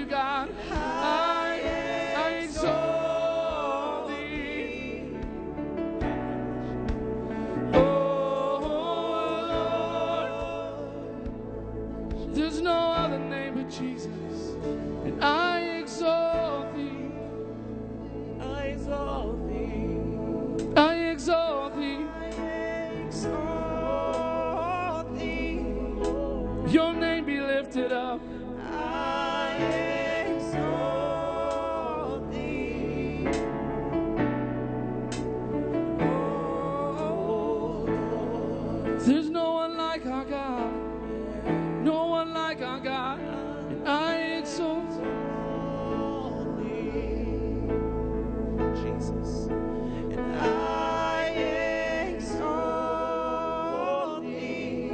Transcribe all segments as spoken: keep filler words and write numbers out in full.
you, God. I, I exalt thee. Oh, Lord, there's no other name but Jesus. And I exalt thee. I exalt thee. I exalt thee. I exalt thee. Your name be lifted up. I exalt thee. Oh, Lord. There's no one like our God. No one like our God. And I exalt Jesus. And I exalt thee.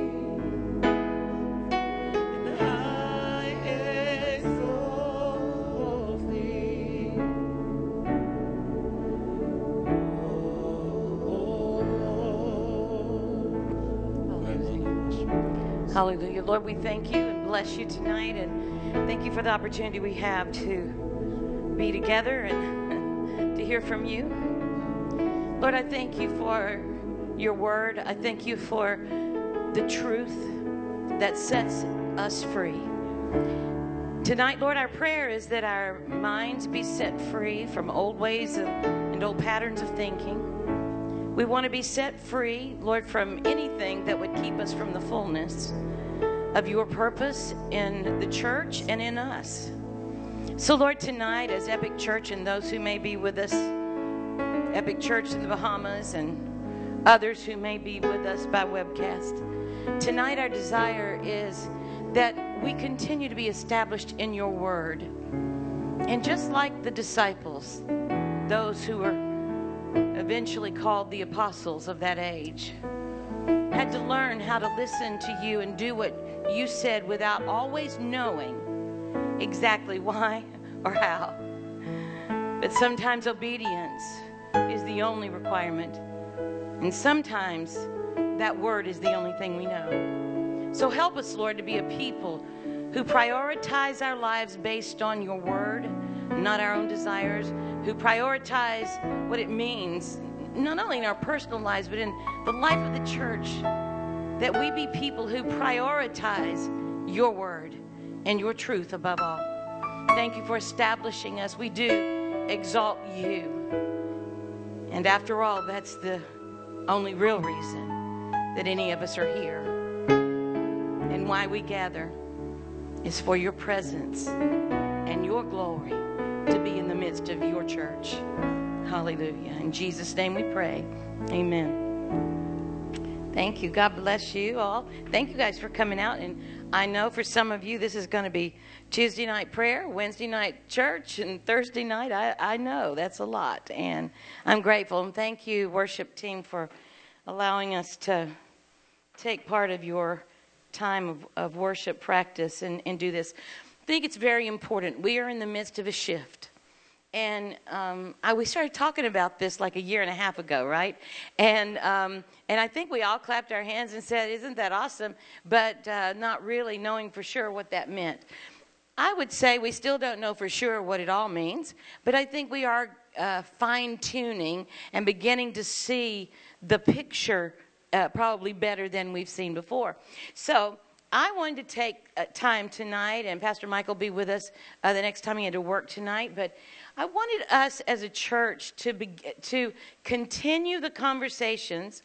And I exalt thee. Hallelujah. Hallelujah. Lord, we thank you and bless you tonight, and thank you for the opportunity we have to be together and to hear from you. Lord, I thank you for your word. I thank you for the truth that sets us free. Tonight, Lord, our prayer is that our minds be set free from old ways of, and old patterns of thinking. We want to be set free, Lord, from anything that would keep us from the fullness of your purpose in the church and in us. So, Lord, tonight, as Epic Church and those who may be with us, Epic Church in the Bahamas and others who may be with us by webcast, tonight our desire is that we continue to be established in your word. And just like the disciples, those who were eventually called the apostles of that age, had to learn how to listen to you and do what you said without always knowing exactly why or how. But sometimes obedience is the only requirement. And sometimes that word is the only thing we know. So help us, Lord, to be a people who prioritize our lives based on your word, not our own desires, who prioritize what it means, not only in our personal lives, but in the life of the church, that we be people who prioritize your word and your truth above all. Thank you for establishing us. We do exalt you. And after all, that's the only real reason that any of us are here. And why we gather is for your presence and your glory to be in the midst of your church. Hallelujah. In Jesus' name we pray. Amen. Thank you. God bless you all. Thank you guys for coming out. And I know for some of you this is going to be Tuesday night prayer, Wednesday night church, and Thursday night. I, I know that's a lot. And I'm grateful. And thank you, worship team, for allowing us to take part of your time of, of worship practice and, and do this. I think it's very important. We are in the midst of a shift. And um, I, we started talking about this like a year and a half ago, right? And um, and I think we all clapped our hands and said, isn't that awesome? But uh, not really knowing for sure what that meant. I would say we still don't know for sure what it all means, but I think we are uh, fine-tuning and beginning to see the picture uh, probably better than we've seen before. So I wanted to take uh, time tonight, and Pastor Mike will be with us uh, the next time he had to work tonight, but I wanted us as a church to be, to continue the conversations,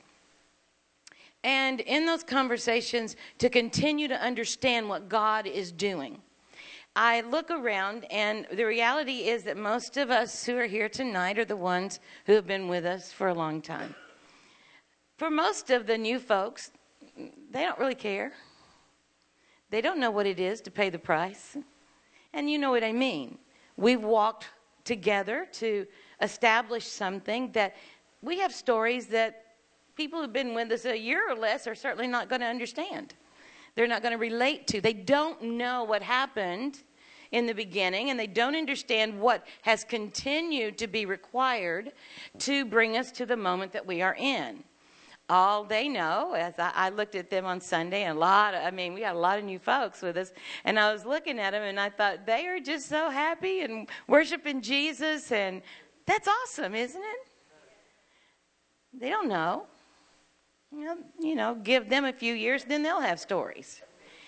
and in those conversations to continue to understand what God is doing. I look around, and the reality is that most of us who are here tonight are the ones who have been with us for a long time. For most of the new folks, they don't really care. They don't know what it is to pay the price. And you know what I mean. We've walked together to establish something that we have stories that people who've been with us a year or less are certainly not going to understand. They're not going to relate to. They don't know what happened in the beginning, and they don't understand what has continued to be required to bring us to the moment that we are in. all they know, as I, I looked at them on Sunday, and a lot of, I mean, we got a lot of new folks with us, and I was looking at them, and I thought, they are just so happy and worshiping Jesus, and that's awesome, isn't it? They don't know. You know, you know, give them a few years, then they'll have stories.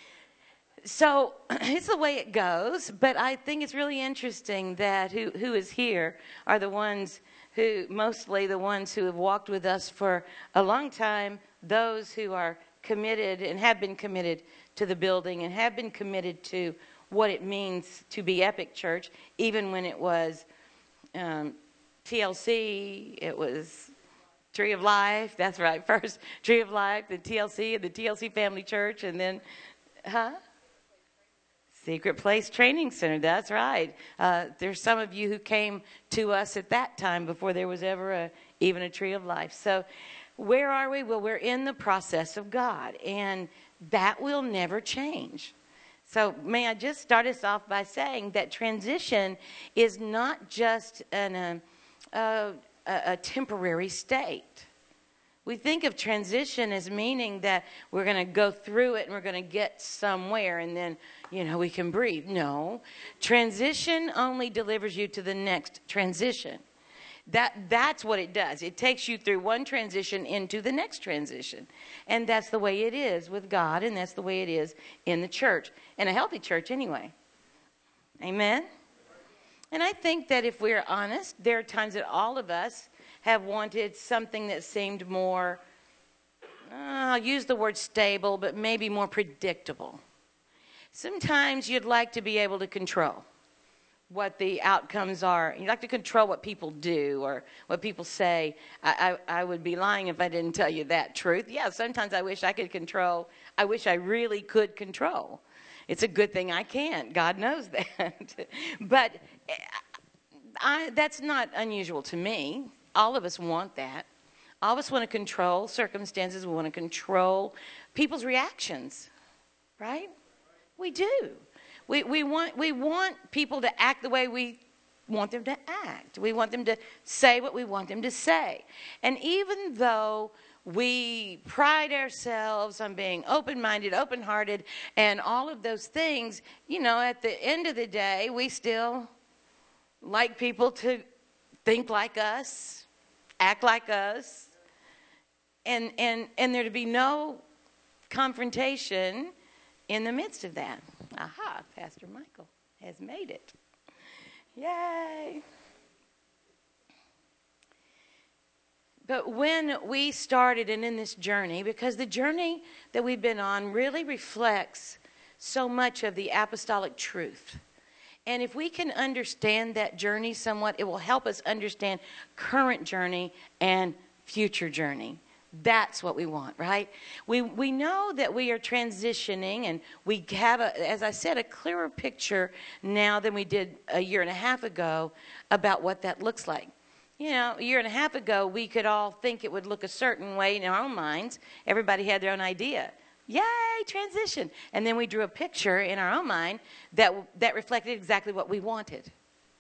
So it's the way it goes, but I think it's really interesting that who, who is here are the ones who, mostly the ones who have walked with us for a long time, those who are committed and have been committed to the building and have been committed to what it means to be Epic Church, even when it was um, T L C, it was Tree of Life, that's right, first Tree of Life, the T L C, and the T L C Family Church, and then, huh? Secret Place Training Center, that's right. Uh, there's some of you who came to us at that time before there was ever a, even a Tree of Life. So where are we? Well, we're in the process of God, and that will never change. So may I just start us off by saying that transition is not just an, uh, uh, a, a temporary state. We think of transition as meaning that we're going to go through it and we're going to get somewhere and then, you know, we can breathe. No. Transition only delivers you to the next transition. That, that's what it does. It takes you through one transition into the next transition. And that's the way it is with God, and that's the way it is in the church. In a healthy church anyway. Amen? And I think that if we're honest, there are times that all of us have wanted something that seemed more, uh, I'll use the word stable, but maybe more predictable. Sometimes you'd like to be able to control what the outcomes are. You'd like to control what people do or what people say. I, I, I would be lying if I didn't tell you that truth. Yeah, sometimes I wish I could control. I wish I really could control. It's a good thing I can't. God knows that. But I, that's not unusual to me. All of us want that. All of us want to control circumstances. We want to control people's reactions, right? We do. We, we, want, we want people to act the way we want them to act. We want them to say what we want them to say. And even though we pride ourselves on being open-minded, open-hearted, and all of those things, you know, at the end of the day, we still like people to think like us, act like us, and, and, and there to be no confrontation in the midst of that. Aha, Pastor Michael has made it. Yay. But when we started and in this journey, because the journey that we've been on really reflects so much of the apostolic truth. And if we can understand that journey somewhat, it will help us understand current journey and future journey. That's what we want, right? We we know that we are transitioning, and we have, a, as I said, a clearer picture now than we did a year and a half ago about what that looks like. You know, a year and a half ago, we could all think it would look a certain way in our own minds. Everybody had their own idea. Yay, transition. And then we drew a picture in our own mind that that reflected exactly what we wanted.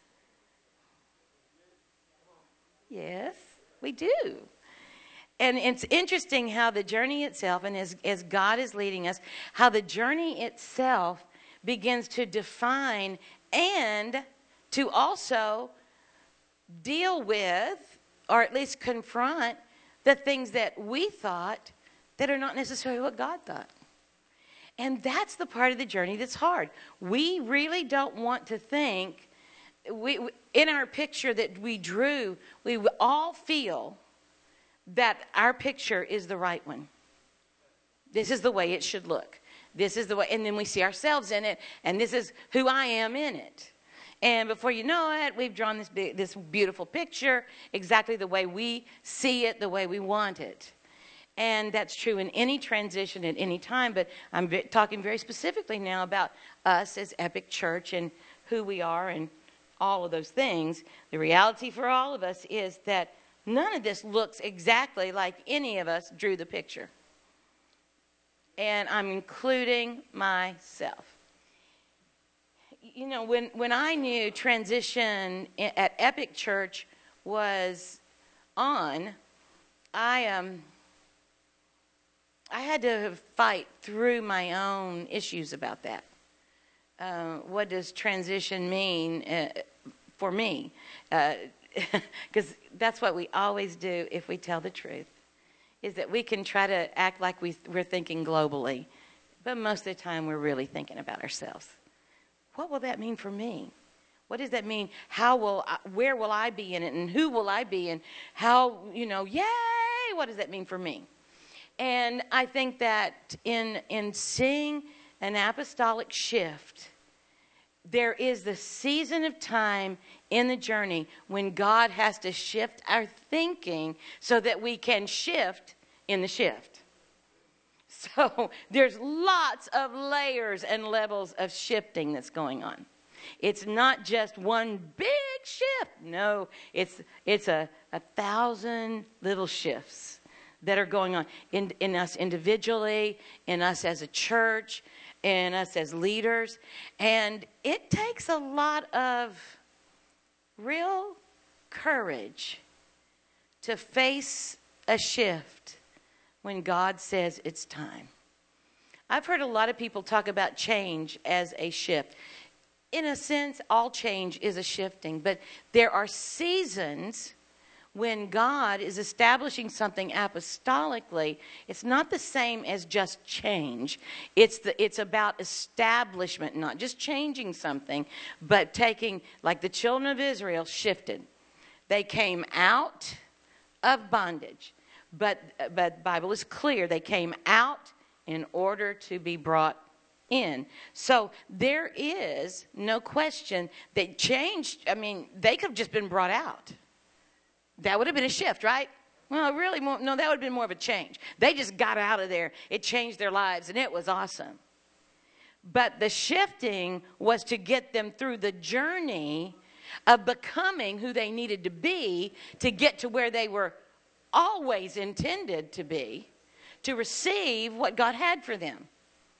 Yes, we do. And it's interesting how the journey itself, and as, as God is leading us, how the journey itself begins to define and to also deal with, or at least confront, the things that we thought that are not necessarily what God thought. And that's the part of the journey that's hard. We really don't want to think, we, in our picture that we drew, we all feel that our picture is the right one. This is the way it should look. This is the way, and then we see ourselves in it, and this is who I am in it. And before you know it, we've drawn this big, this beautiful picture, exactly the way we see it, the way we want it. And that's true in any transition at any time, but I'm talking very specifically now about us as Epic Church and who we are and all of those things. The reality for all of us is that none of this looks exactly like any of us drew the picture. And I'm including myself. You know, when, when I knew transition at Epic Church was on, I um, I had to fight through my own issues about that. Uh, what does transition mean uh, for me? Because uh, that's what we always do if we tell the truth, is that we can try to act like we, we're thinking globally, but most of the time we're really thinking about ourselves. What will that mean for me? What does that mean? How will I, where will I be in it, and who will I be, and how, you know, yay, what does that mean for me? And I think that in in seeing an apostolic shift, there is the season of time in the journey when God has to shift our thinking so that we can shift in the shift. So there's lots of layers and levels of shifting that's going on. It's not just one big shift. No, it's it's a, a thousand little shifts that are going on in, in us individually, in us as a church, in us as leaders. And it takes a lot of real courage to face a shift when God says it's time. I've heard a lot of people talk about change as a shift. In a sense, all change is a shifting, but there are seasons when God is establishing something apostolically. It's not the same as just change. It's the, it's about establishment, not just changing something, but taking, like the children of Israel shifted. They came out of bondage, but but the Bible is clear. They came out in order to be brought in. So there is no question that change, I mean, they could have just been brought out. That would have been a shift, right? Well, really, more, no, that would have been more of a change. They just got out of there. It changed their lives, and it was awesome. But the shifting was to get them through the journey of becoming who they needed to be to get to where they were always intended to be, to receive what God had for them.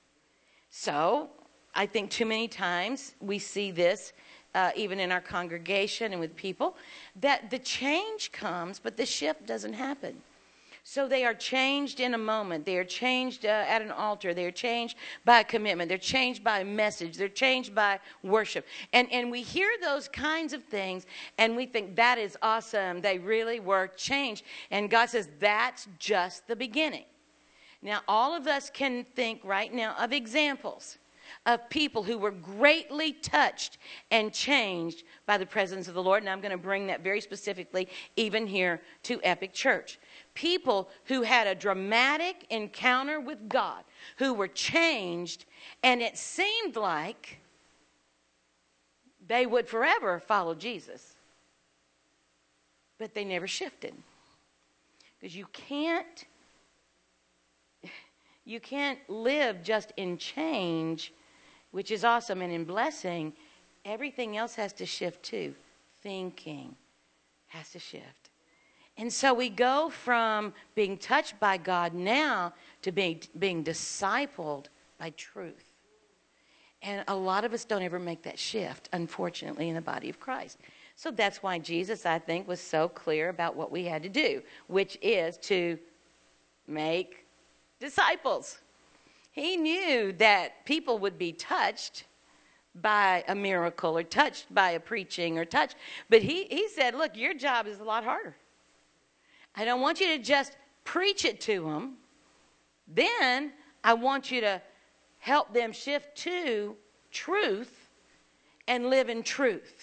So I think too many times we see this, uh, even in our congregation and with people, that the change comes, but the shift doesn't happen. So they are changed in a moment. They are changed uh, at an altar. They are changed by a commitment. They're changed by a message. They're changed by worship. And, and we hear those kinds of things, and we think that is awesome. They really were changed. And God says that's just the beginning. Now, all of us can think right now of examples of people who were greatly touched and changed by the presence of the Lord. And I'm going to bring that very specifically even here to Epic Church. People who had a dramatic encounter with God, who were changed, and it seemed like they would forever follow Jesus. But they never shifted. Because you can't You can't live just in change, which is awesome, and in blessing. Everything else has to shift too. Thinking has to shift. And so we go from being touched by God now to being, being discipled by truth. And a lot of us don't ever make that shift, unfortunately, in the body of Christ. So that's why Jesus, I think, was so clear about what we had to do, which is to make disciples. He knew that people would be touched by a miracle or touched by a preaching or touched. But he, he said, look, your job is a lot harder. I don't want you to just preach it to them. Then I want you to help them shift to truth and live in truth.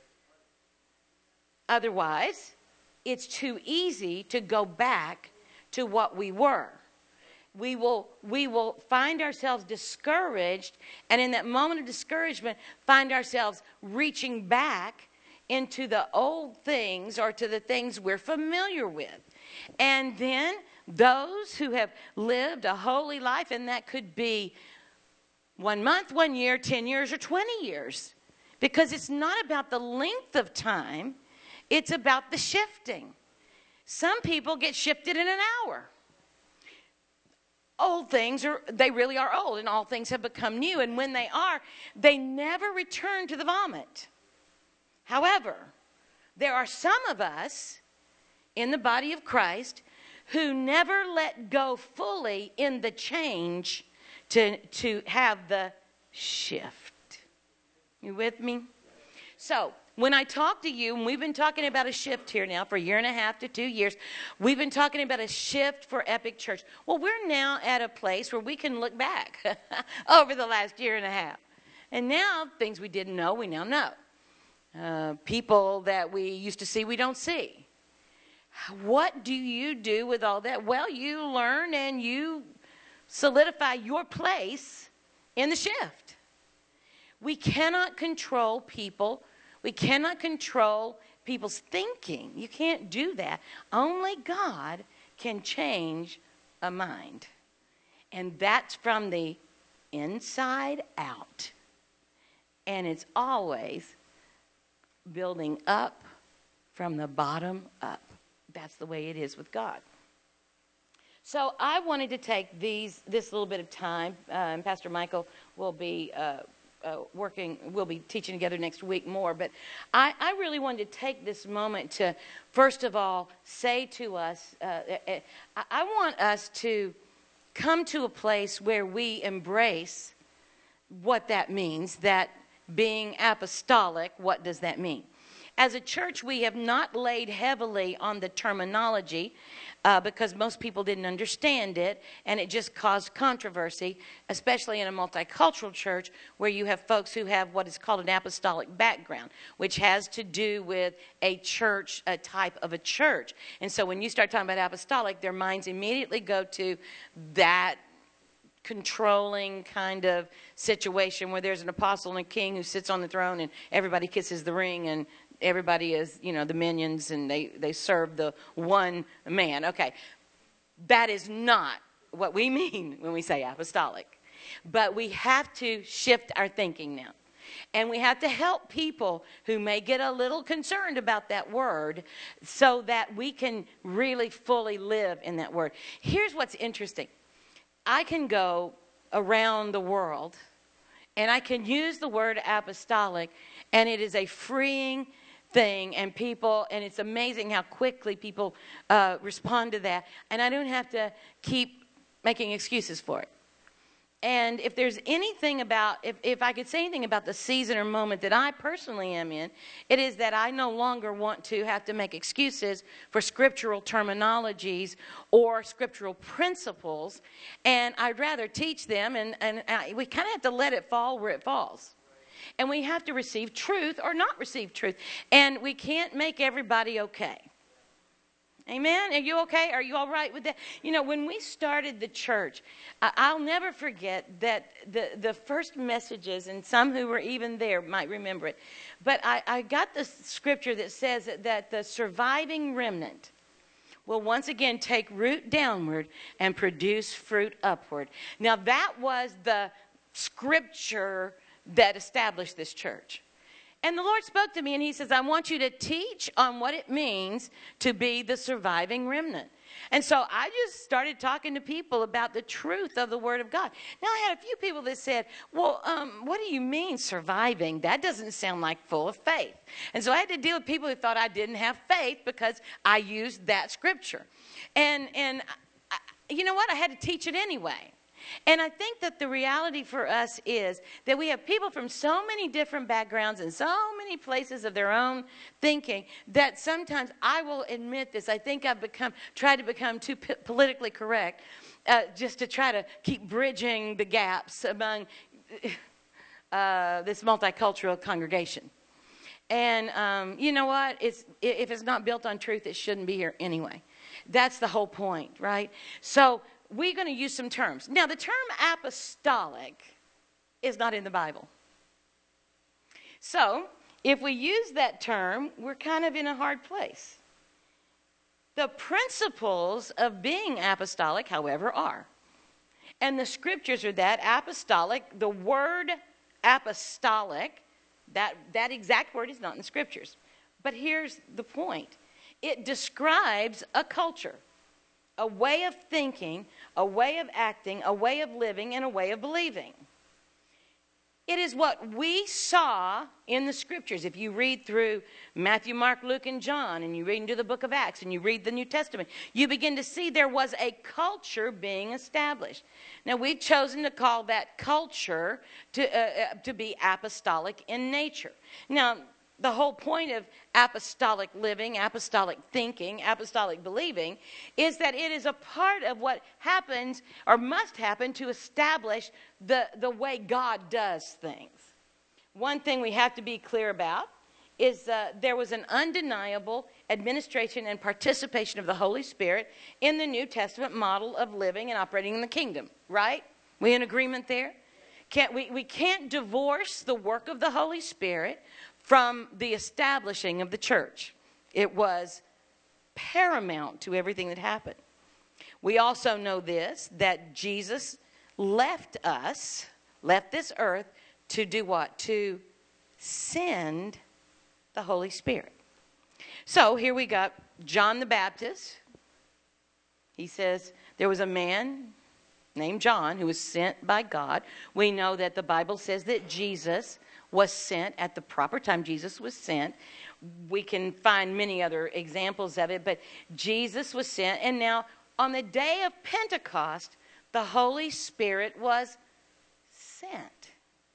Otherwise, it's too easy to go back to what we were. We will, we will find ourselves discouraged, and in that moment of discouragement, find ourselves reaching back into the old things or to the things we're familiar with. And then those who have lived a holy life, and that could be one month, one year, ten years, or twenty years, because it's not about the length of time, it's about the shifting. Some people get shifted in an hour. Old things, are they really are old, and all things have become new. And when they are, they never return to the vomit. However, there are some of us in the body of Christ who never let go fully in the change to, to have the shift. You with me? So, when I talk to you, and we've been talking about a shift here now for a year and a half to two years, we've been talking about a shift for Epic Church. Well, we're now at a place where we can look back over the last year and a half. And now, things we didn't know, we now know. Uh, people that we used to see, we don't see. What do you do with all that? Well, you learn and you solidify your place in the shift. We cannot control people. We cannot control people's thinking. You can't do that. Only God can change a mind. And that's from the inside out. And it's always building up from the bottom up. That's the way it is with God. So I wanted to take these this little bit of time, uh, and Pastor Michael will be uh, uh, working, we'll be teaching together next week more, but I, I really wanted to take this moment to, first of all, say to us, uh, I, I want us to come to a place where we embrace what that means, that being apostolic, what does that mean? As a church, we have not laid heavily on the terminology uh, because most people didn't understand it, and it just caused controversy, especially in a multicultural church where you have folks who have what is called an apostolic background, which has to do with a church, a type of a church. And so when you start talking about apostolic, their minds immediately go to that controlling kind of situation where there's an apostle and a king who sits on the throne and everybody kisses the ring and everybody is, you know, the minions and they, they serve the one man. Okay, that is not what we mean when we say apostolic. But we have to shift our thinking now. And we have to help people who may get a little concerned about that word so that we can really fully live in that word. Here's what's interesting. I can go around the world and I can use the word apostolic, and it is a freeing thing, and people, and it's amazing how quickly people uh, respond to that, and I don't have to keep making excuses for it. And if there's anything about, if, if I could say anything about the season or moment that I personally am in, it is that I no longer want to have to make excuses for scriptural terminologies or scriptural principles, and I'd rather teach them, and, and I, we kind of have to let it fall where it falls. And we have to receive truth or not receive truth. And we can't make everybody okay. Amen? Are you okay? Are you all right with that? You know, when we started the church, I'll never forget that the, the first messages, and some who were even there might remember it, but I, I got the scripture that says that, that the surviving remnant will once again take root downward and produce fruit upward. Now, that was the scripture that established this church. And the Lord spoke to me and he says, I want you to teach on what it means to be the surviving remnant. And so I just started talking to people about the truth of the Word of God. Now, I had a few people that said, well, um, what do you mean surviving? That doesn't sound like full of faith. And so I had to deal with people who thought I didn't have faith because I used that scripture. And, and I, you know what? I had to teach it anyway. And I think that the reality for us is that we have people from so many different backgrounds and so many places of their own thinking that sometimes, I will admit this, I think I've become, tried to become too p- politically correct uh, just to try to keep bridging the gaps among uh, this multicultural congregation. And um, you know what? It's, if it's not built on truth, it shouldn't be here anyway. That's the whole point, right? So we're going to use some terms. Now, the term apostolic is not in the Bible. So, if we use that term, we're kind of in a hard place. The principles of being apostolic, however, are. And the scriptures are that apostolic, the word apostolic, that, that exact word is not in the scriptures. But here's the point. It describes a culture, a way of thinking, a way of acting, a way of living, and a way of believing. It is what we saw in the scriptures. If you read through Matthew, Mark, Luke, and John, and you read into the book of Acts, and you read the New Testament, you begin to see there was a culture being established. Now, we've chosen to call that culture to, uh, to be apostolic in nature. Now, the whole point of apostolic living, apostolic thinking, apostolic believing is that it is a part of what happens or must happen to establish the, the way God does things. One thing we have to be clear about is uh, there was an undeniable administration and participation of the Holy Spirit in the New Testament model of living and operating in the kingdom, right? We in agreement there? Can't, we, we can't divorce the work of the Holy Spirit from the establishing of the church. It was paramount to everything that happened. We also know this, that Jesus left us, left this earth to do what? To send the Holy Spirit. So here we got John the Baptist. He says there was a man named John who was sent by God. We know that the Bible says that Jesus was sent at the proper time. Jesus was sent. We can find many other examples of it, but Jesus was sent. And now on the day of Pentecost, the Holy Spirit was sent.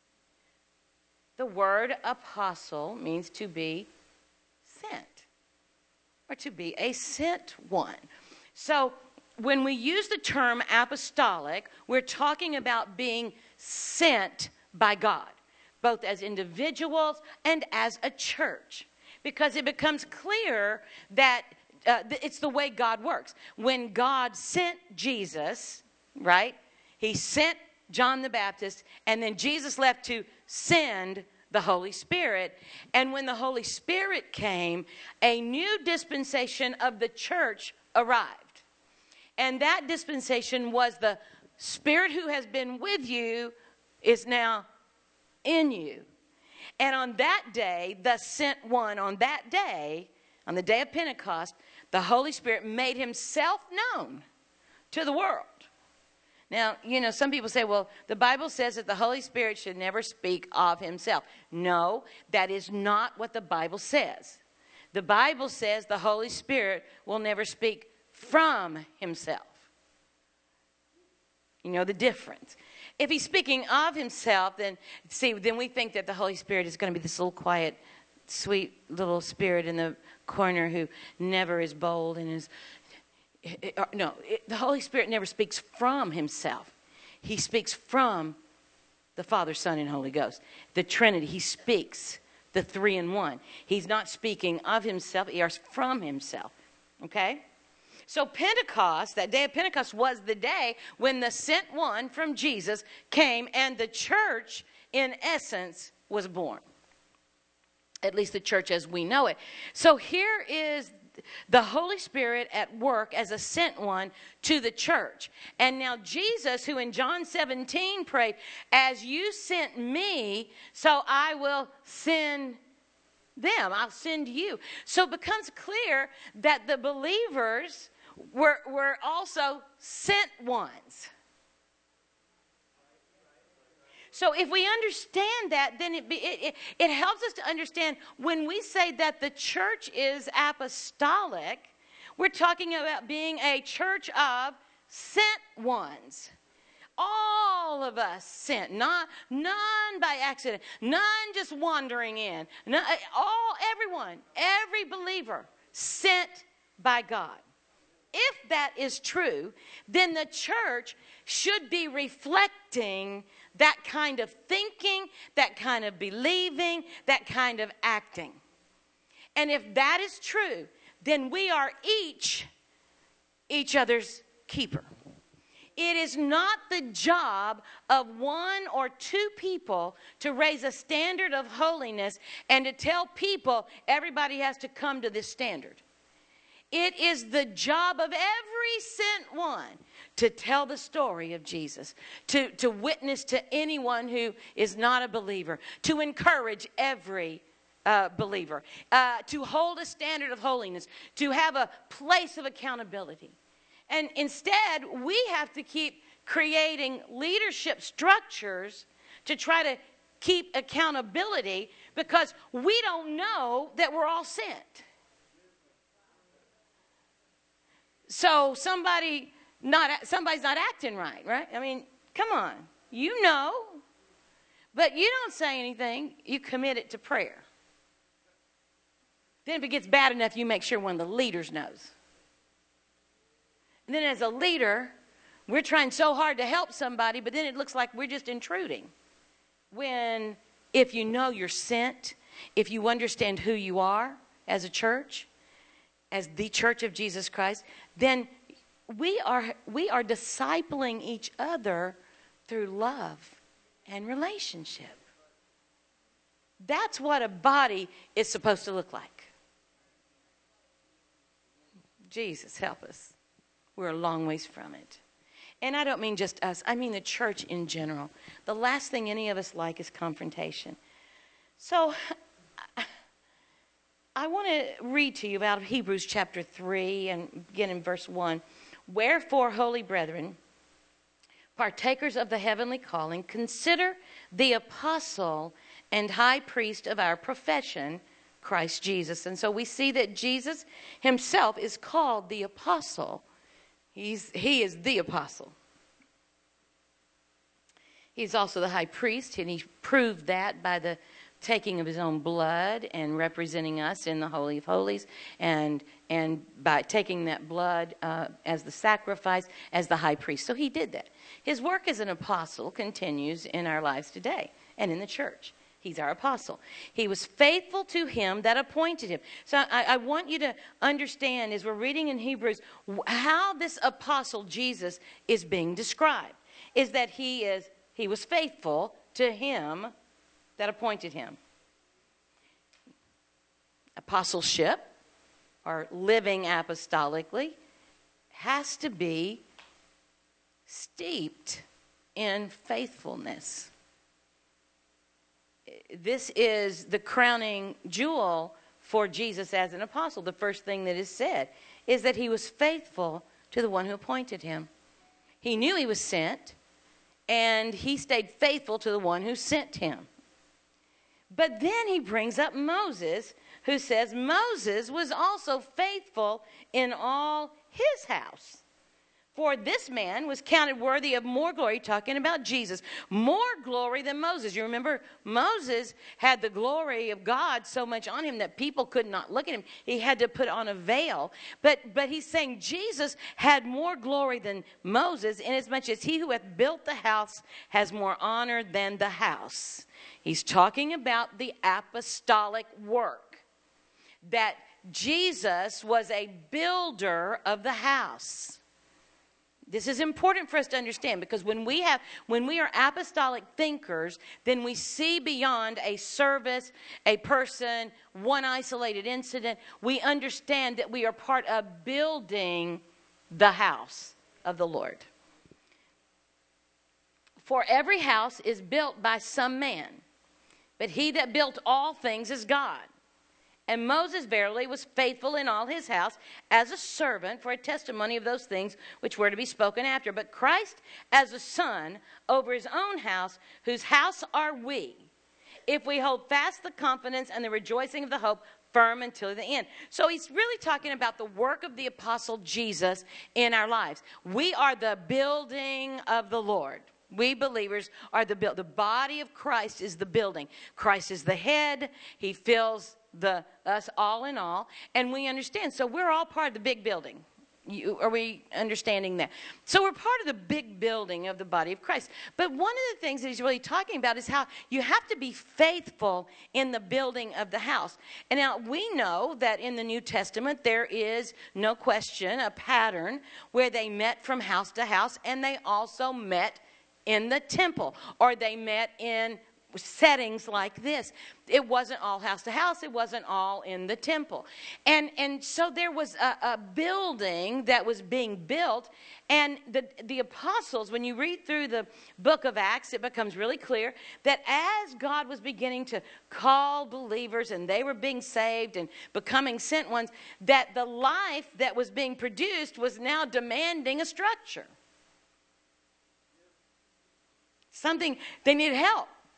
The word apostle means to be sent, or to be a sent one. So when we use the term apostolic, we're talking about being sent by God, both as individuals and as a church, because it becomes clear that uh, it's the way God works. When God sent Jesus, right, he sent John the Baptist, and then Jesus left to send the Holy Spirit. And when the Holy Spirit came, a new dispensation of the church arrived. And that dispensation was the Spirit who has been with you is now in you. And on that day, the sent one, on that day, on the day of Pentecost, the Holy Spirit made himself known to the world. Now, you know, some people say, well, the Bible says that the Holy Spirit should never speak of himself. No, that is not what the Bible says. The Bible says the Holy Spirit will never speak from himself. You know the difference. If he's speaking of himself, then see, then we think that the Holy Spirit is going to be this little quiet, sweet little spirit in the corner who never is bold and is. It, no, it, the Holy Spirit never speaks from himself. He speaks from the Father, Son, and Holy Ghost. The Trinity, he speaks the three in one. He's not speaking of himself, he is from himself. Okay? So Pentecost, that day of Pentecost, was the day when the sent one from Jesus came and the church, in essence, was born. At least the church as we know it. So here is the Holy Spirit at work as a sent one to the church. And now Jesus, who in John seventeen prayed, as you sent me, so I will send them. I'll send you. So it becomes clear that the believers were, were also sent ones. So if we understand that, then it, it, it, it helps us to understand when we say that the church is apostolic, we're talking about being a church of sent ones. All of us sent, not, none by accident, none just wandering in. None, all, everyone, every believer sent by God. If that is true, then the church should be reflecting that kind of thinking, that kind of believing, that kind of acting. And if that is true, then we are each each other's keeper. It is not the job of one or two people to raise a standard of holiness and to tell people everybody has to come to this standard. It is the job of every sent one to tell the story of Jesus, to, to witness to anyone who is not a believer, to encourage every uh, believer, uh, to hold a standard of holiness, to have a place of accountability. And instead, we have to keep creating leadership structures to try to keep accountability because we don't know that we're all sent. So somebody not somebody's not acting right, right? I mean, come on. You know. But you don't say anything. You commit it to prayer. Then if it gets bad enough, you make sure one of the leaders knows. And then as a leader, we're trying so hard to help somebody, but then it looks like we're just intruding. When if you know you're sent, if you understand who you are as a church, as the church of Jesus Christ, then we are we are discipling each other through love and relationship. That's what a body is supposed to look like. Jesus, help us. We're a long ways from it. And I don't mean just us. I mean the church in general. The last thing any of us like is confrontation. So I want to read to you out of Hebrews chapter three and begin in verse one. Wherefore, holy brethren, partakers of the heavenly calling, consider the apostle and high priest of our profession, Christ Jesus. And so we see that Jesus himself is called the apostle. He's, he is the apostle. He's also the high priest, and he proved that by the taking of his own blood and representing us in the Holy of Holies, and and by taking that blood uh, as the sacrifice, as the high priest. So he did that. His work as an apostle continues in our lives today and in the church. He's our apostle. He was faithful to him that appointed him. So I, I want you to understand, as we're reading in Hebrews, how this apostle Jesus is being described. Is that he is he was faithful to him that appointed him. Apostleship, or living apostolically, has to be steeped in faithfulness. This is the crowning jewel for Jesus as an apostle. The first thing that is said is that he was faithful to the one who appointed him. He knew he was sent, and he stayed faithful to the one who sent him. But then he brings up Moses, who says Moses was also faithful in all his house. For this man was counted worthy of more glory, talking about Jesus, more glory than Moses. You remember, Moses had the glory of God so much on him that people could not look at him. He had to put on a veil. But, but he's saying Jesus had more glory than Moses, inasmuch as he who hath built the house has more honor than the house. He's talking about the apostolic work, that Jesus was a builder of the house. This is important for us to understand, because when we have, when we are apostolic thinkers, then we see beyond a service, a person, one isolated incident. We understand that we are part of building the house of the Lord. For every house is built by some man, but he that built all things is God. And Moses verily was faithful in all his house as a servant for a testimony of those things which were to be spoken after. But Christ as a son over his own house, whose house are we, if we hold fast the confidence and the rejoicing of the hope firm until the end. So he's really talking about the work of the apostle Jesus in our lives. We are the building of the Lord. We believers are the build. The body of Christ is the building. Christ is the head. He fills the us all in all, and we understand. So we're all part of the big building. You, are we understanding that? So we're part of the big building of the body of Christ. But one of the things that he's really talking about is how you have to be faithful in the building of the house. And now we know that in the New Testament there is no question a pattern where they met from house to house, and they also met in the temple, or they met in settings like this. It wasn't all house to house. It wasn't all in the temple. And and so there was a, a building that was being built. And the, the apostles, when you read through the book of Acts, it becomes really clear that as God was beginning to call believers and they were being saved and becoming sent ones, that the life that was being produced was now demanding a structure. Something, they needed help.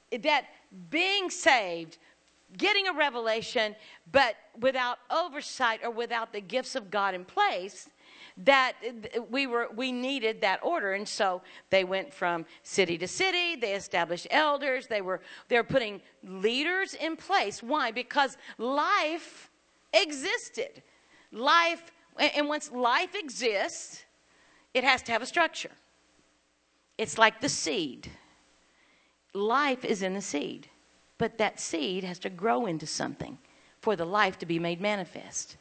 that being saved, getting a revelation, but without oversight or without the gifts of God in place, that we were we needed that order. And so they went from city to city. They established elders. They were they're putting leaders in place. Why? Because life existed. Life, and once life exists, it has to have a structure. It's like the seed. Life is in the seed, but that seed has to grow into something for the life to be made manifest.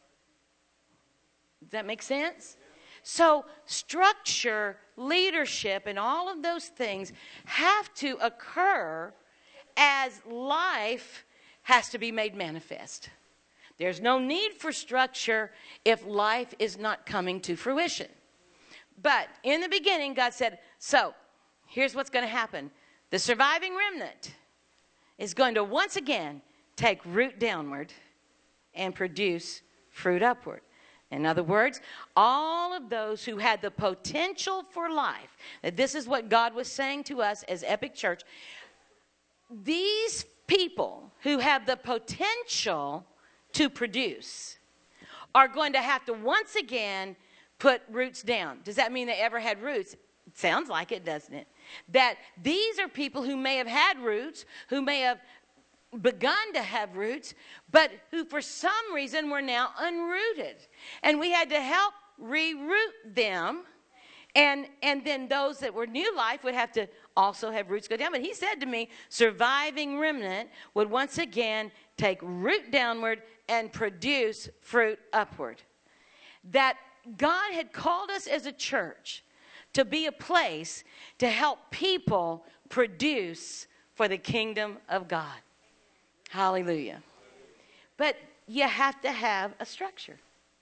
Does that make sense? So structure, leadership, and all of those things have to occur as life has to be made manifest. There's no need for structure if life is not coming to fruition. But in the beginning, God said, so here's what's going to happen. The surviving remnant is going to once again take root downward and produce fruit upward. In other words, all of those who had the potential for life, this is what God was saying to us as Epic Church, these people who have the potential to produce are going to have to once again put roots down. Does that mean they ever had roots? It sounds like it, doesn't it? That these are people who may have had roots, who may have begun to have roots, but who for some reason were now unrooted. And we had to help reroot them. And, and then those that were new life would have to also have roots go down. But he said to me, surviving remnant would once again take root downward and produce fruit upward. That God had called us as a church to be a place to help people produce for the kingdom of God. Hallelujah. But you have to have a structure.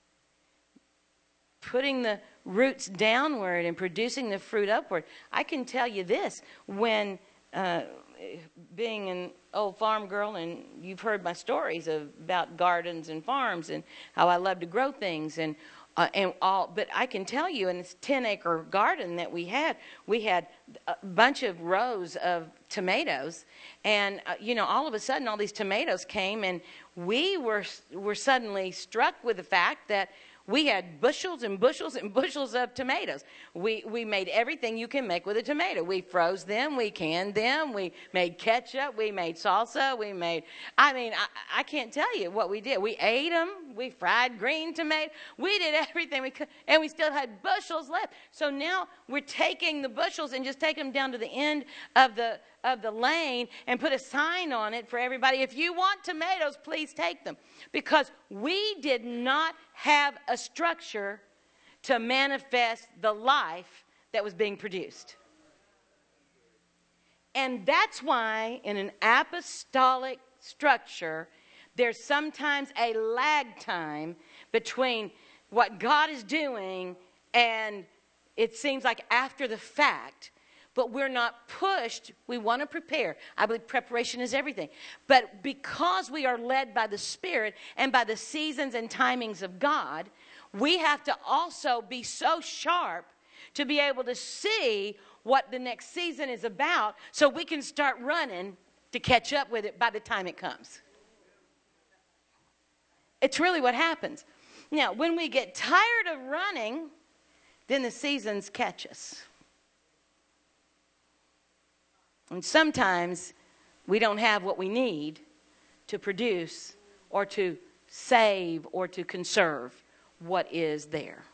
Putting the roots downward and producing the fruit upward. I can tell you this, when uh, being an old farm girl, and you've heard my stories of, about gardens and farms and how I love to grow things and Uh, and all, but I can tell you, in this ten acre garden that we had, we had a bunch of rows of tomatoes, and uh, you know, all of a sudden, all these tomatoes came, and we were were suddenly struck with the fact that we had bushels and bushels and bushels of tomatoes. We we made everything you can make with a tomato. We froze them, we canned them, we made ketchup, we made salsa, we made, I mean, I, I can't tell you what we did. We ate them, we fried green tomato, we did everything we could, and we still had bushels left. So now we're taking the bushels and just taking them down to the end of the of the lane and put a sign on it for everybody. If you want tomatoes, please take them. Because we did not have a structure to manifest the life that was being produced. And that's why in an apostolic structure, there's sometimes a lag time between what God is doing and it seems like after the fact. But we're not pushed. We want to prepare. I believe preparation is everything. But because we are led by the Spirit and by the seasons and timings of God, we have to also be so sharp to be able to see what the next season is about so we can start running to catch up with it by the time it comes. It's really what happens. Now, when we get tired of running, then the seasons catch us. And sometimes we don't have what we need to produce or to save or to conserve what is there.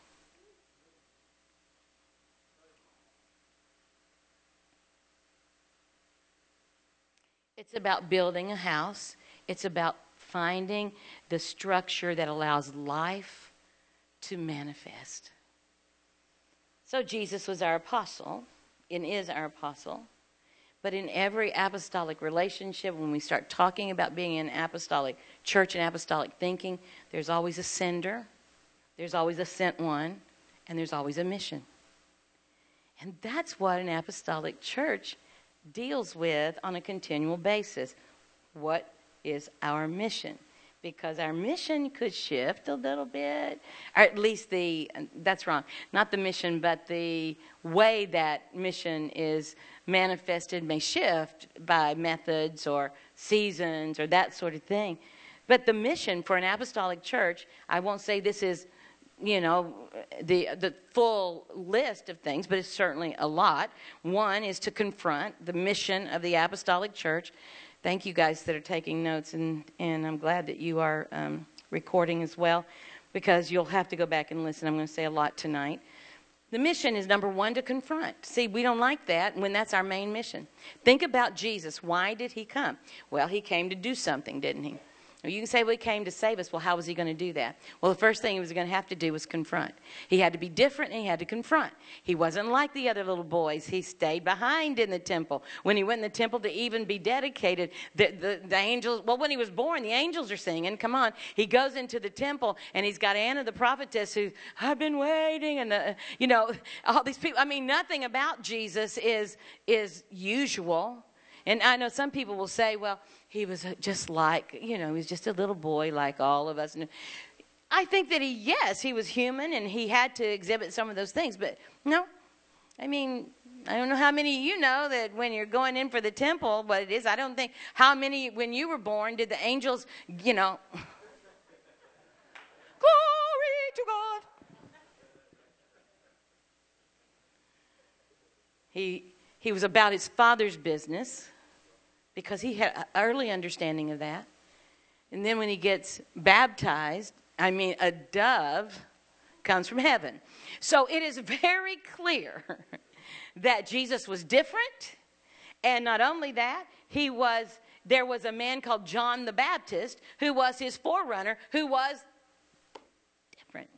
It's about building a house. It's about finding the structure that allows life to manifest. So Jesus was our apostle and is our apostle. But in every apostolic relationship, when we start talking about being an apostolic church and apostolic thinking, there's always a sender, there's always a sent one, and there's always a mission. And that's what an apostolic church deals with on a continual basis. What is our mission? Because our mission could shift a little bit, or at least the, that's wrong, not the mission, but the way that mission is manifested may shift by methods or seasons or that sort of thing. But the mission for an apostolic church, I won't say this is, you know, the the full list of things, but it's certainly a lot. One is to confront the mission of the apostolic church. Thank you guys that are taking notes, and, and I'm glad that you are um, recording as well, because you'll have to go back and listen. I'm going to say a lot tonight. The mission is, number one, to confront. See, we don't like that when that's our main mission. Think about Jesus. Why did he come? Well, he came to do something, didn't he? You can say, well, he came to save us. Well, how was he going to do that? Well, the first thing he was going to have to do was confront. He had to be different, and he had to confront. He wasn't like the other little boys. He stayed behind in the temple. When he went in the temple to even be dedicated, the, the, the angels, well, when he was born, the angels are singing. Come on. He goes into the temple, and he's got Anna the prophetess who, I've been waiting, and, the, you know, all these people. I mean, nothing about Jesus is is usual. And I know some people will say, well, he was just like, you know, he was just a little boy like all of us. And I think that he, yes, he was human and he had to exhibit some of those things. But no, I mean, I don't know how many of you know that when you're going in for the temple, what it is. I don't think how many, when you were born, did the angels, you know, glory to God. He, he was about his Father's business, because he had an early understanding of that. And then when he gets baptized, I mean, a dove comes from heaven. So it is very clear that Jesus was different. And not only that, he was, there was a man called John the Baptist who was his forerunner, who was different.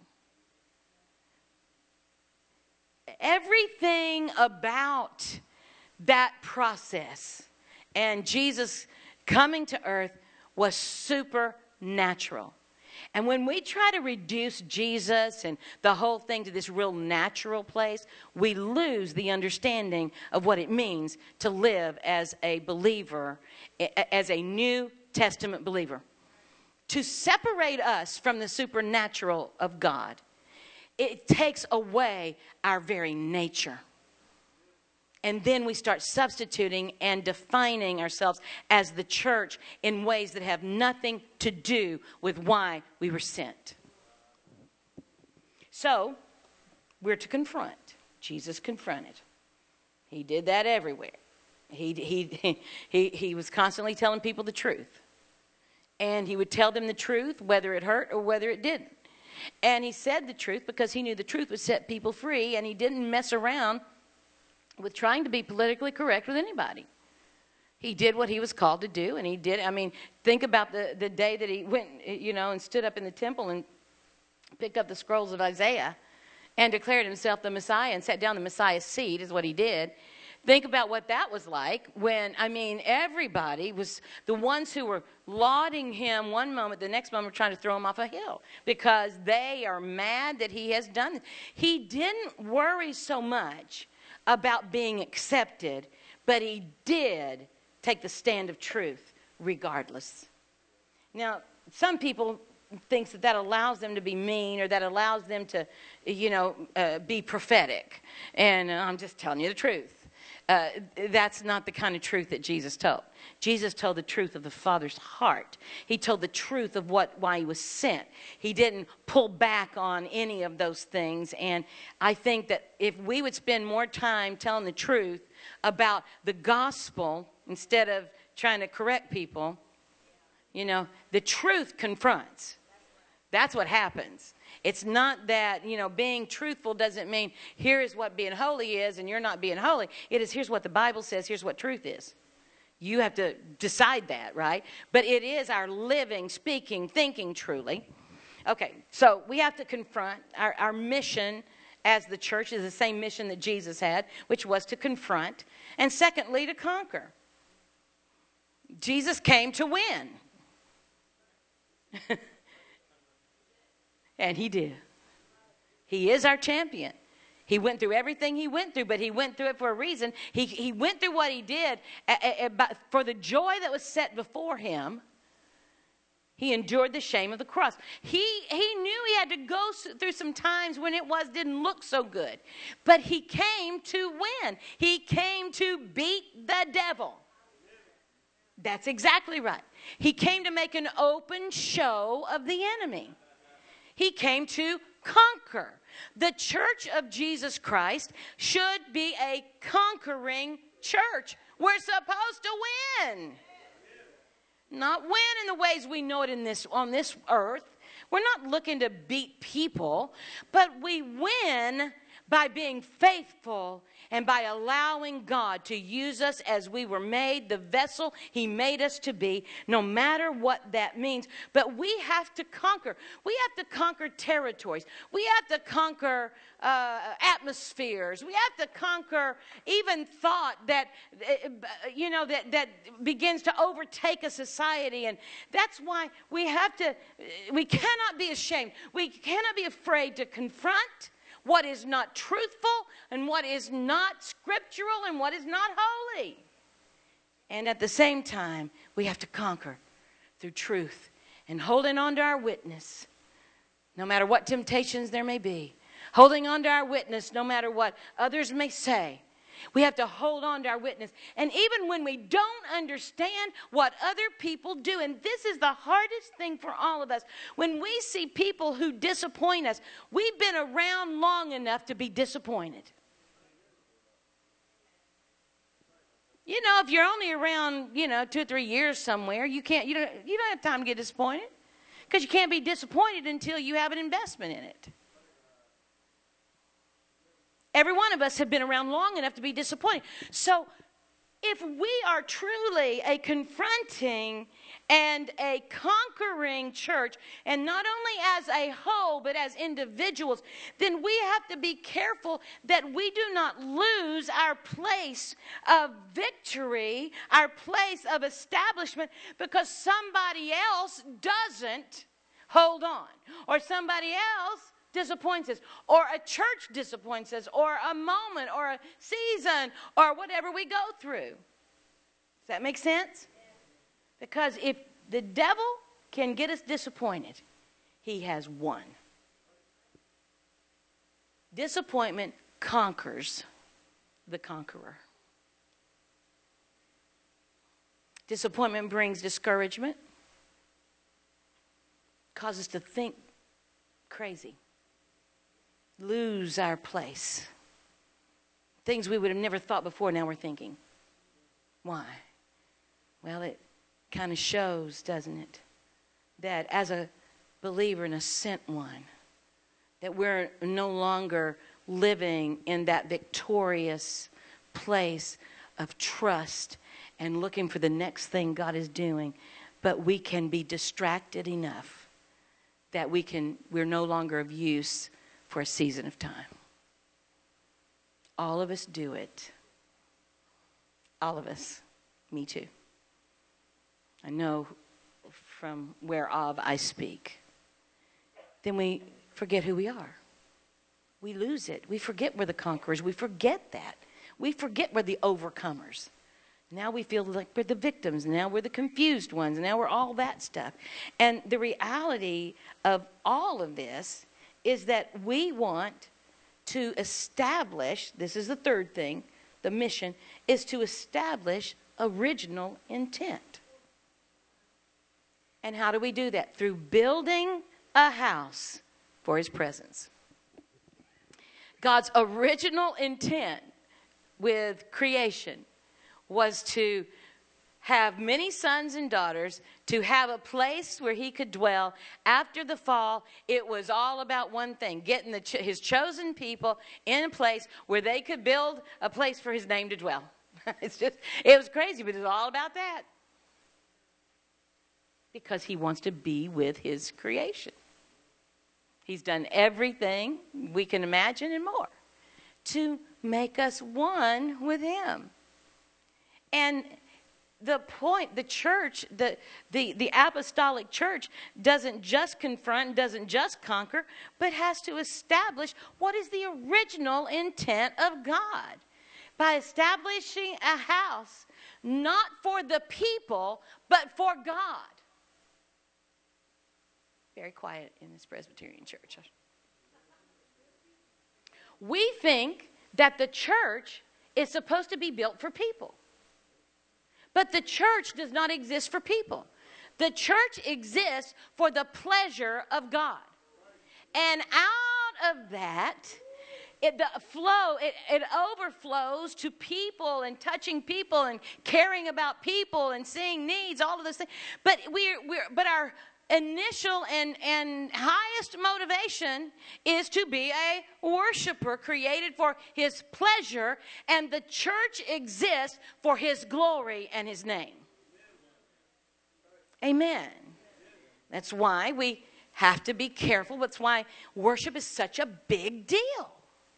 Everything about that process and Jesus coming to earth was supernatural. And when we try to reduce Jesus and the whole thing to this real natural place, we lose the understanding of what it means to live as a believer, as a New Testament believer. To separate us from the supernatural of God, it takes away our very nature. And then we start substituting and defining ourselves as the church in ways that have nothing to do with why we were sent. So, we're to confront. Jesus confronted. He did that everywhere. He, he, he, he was constantly telling people the truth. And he would tell them the truth, whether it hurt or whether it didn't. And he said the truth because he knew the truth would set people free, and he didn't mess around with trying to be politically correct with anybody. He did what he was called to do, and he did. I mean, think about the, the day that he went, you know, and stood up in the temple and picked up the scrolls of Isaiah and declared himself the Messiah and sat down the Messiah's seat is what he did. Think about what that was like when, I mean, everybody was, the ones who were lauding him one moment, the next moment were trying to throw him off a hill because they are mad that he has done this. He didn't worry so much about being accepted, but he did take the stand of truth regardless. Now, some people think that that allows them to be mean, or that allows them to, you know, uh, be prophetic. And uh, I'm just telling you the truth. Uh, that's not the kind of truth that Jesus told. Jesus told the truth of the Father's heart. He told the truth of what why he was sent. He didn't pull back on any of those things. And I think that if we would spend more time telling the truth about the gospel instead of trying to correct people, you know, the truth confronts. That's what happens. It's not that, you know, being truthful doesn't mean here is what being holy is and you're not being holy. It is here's what the Bible says, here's what truth is. You have to decide that, right? But it is our living, speaking, thinking truly. Okay, so we have to confront. Our, our mission as the church is the same mission that Jesus had, which was to confront. And secondly, to conquer. Jesus came to win. And he did. He is our champion. He went through everything he went through, but he went through it for a reason. He, he went through what he did a, a, a, for the joy that was set before him. He endured the shame of the cross. He, he knew he had to go through some times when it was didn't look so good. But he came to win. He came to beat the devil. That's exactly right. He came to make an open show of the enemy. He came to conquer. The church of Jesus Christ should be a conquering church. We're supposed to win. Not win in the ways we know it in this on this earth. We're not looking to beat people, but we win by being faithful and by allowing God to use us as we were made, the vessel He made us to be, no matter what that means. But we have to conquer. We have to conquer territories. We have to conquer uh, atmospheres. We have to conquer even thought that, uh, you know, that, that begins to overtake a society. And that's why we have to, we cannot be ashamed. We cannot be afraid to confront what is not truthful and what is not scriptural and what is not holy. And at the same time, we have to conquer through truth and holding on to our witness, no matter what temptations there may be. Holding on to our witness, no matter what others may say. We have to hold on to our witness. And even when we don't understand what other people do, and this is the hardest thing for all of us, when we see people who disappoint us, we've been around long enough to be disappointed. You know, if you're only around, you know, two or three years somewhere, you can't, you don't, you don't have time to get disappointed, because you can't be disappointed until you have an investment in it. Every one of us have been around long enough to be disappointed. So if we are truly a confronting and a conquering church, and not only as a whole, but as individuals, then we have to be careful that we do not lose our place of victory, our place of establishment, because somebody else doesn't hold on, or somebody else disappoints us, or a church disappoints us, or a moment, or a season, or whatever we go through. Does that make sense? Because if the devil can get us disappointed, he has won. Disappointment conquers the conqueror. Disappointment brings discouragement, causes us to think crazy, lose our place. Things we would have never thought before, now we're thinking. Why? Well, it kind of shows, doesn't it, that as a believer and a sent one, that we're no longer living in that victorious place of trust and looking for the next thing God is doing, but we can be distracted enough that we can, we're no longer of use for a season of time. All of us do it. All of us. Me too. I know from whereof I speak. Then we forget who we are. We lose it. We forget we're the conquerors. We forget that. We forget we're the overcomers. Now we feel like we're the victims. Now we're the confused ones. Now we're all that stuff. And the reality of all of this is that we want to establish, this is the third thing, the mission, is to establish original intent. And how do we do that? Through building a house for His presence. God's original intent with creation was to have many sons and daughters, to have a place where He could dwell. After the fall, it was all about one thing, getting the ch- His chosen people in a place where they could build a place for His name to dwell. It's just, it was crazy, but it was all about that. Because He wants to be with His creation. He's done everything we can imagine and more to make us one with Him. And the point, the church, the, the, the apostolic church doesn't just confront, doesn't just conquer, but has to establish what is the original intent of God. By establishing a house, not for the people, but for God. Very quiet in this Presbyterian church. We think that the church is supposed to be built for people. But the church does not exist for people. The church exists for the pleasure of God. And out of that, it, the flow, it, it overflows to people and touching people and caring about people and seeing needs, all of those things. But we're, we're but our initial and, and highest motivation is to be a worshiper created for his pleasure, and the church exists for his glory and his name. Amen. That's why we have to be careful. That's why worship is such a big deal.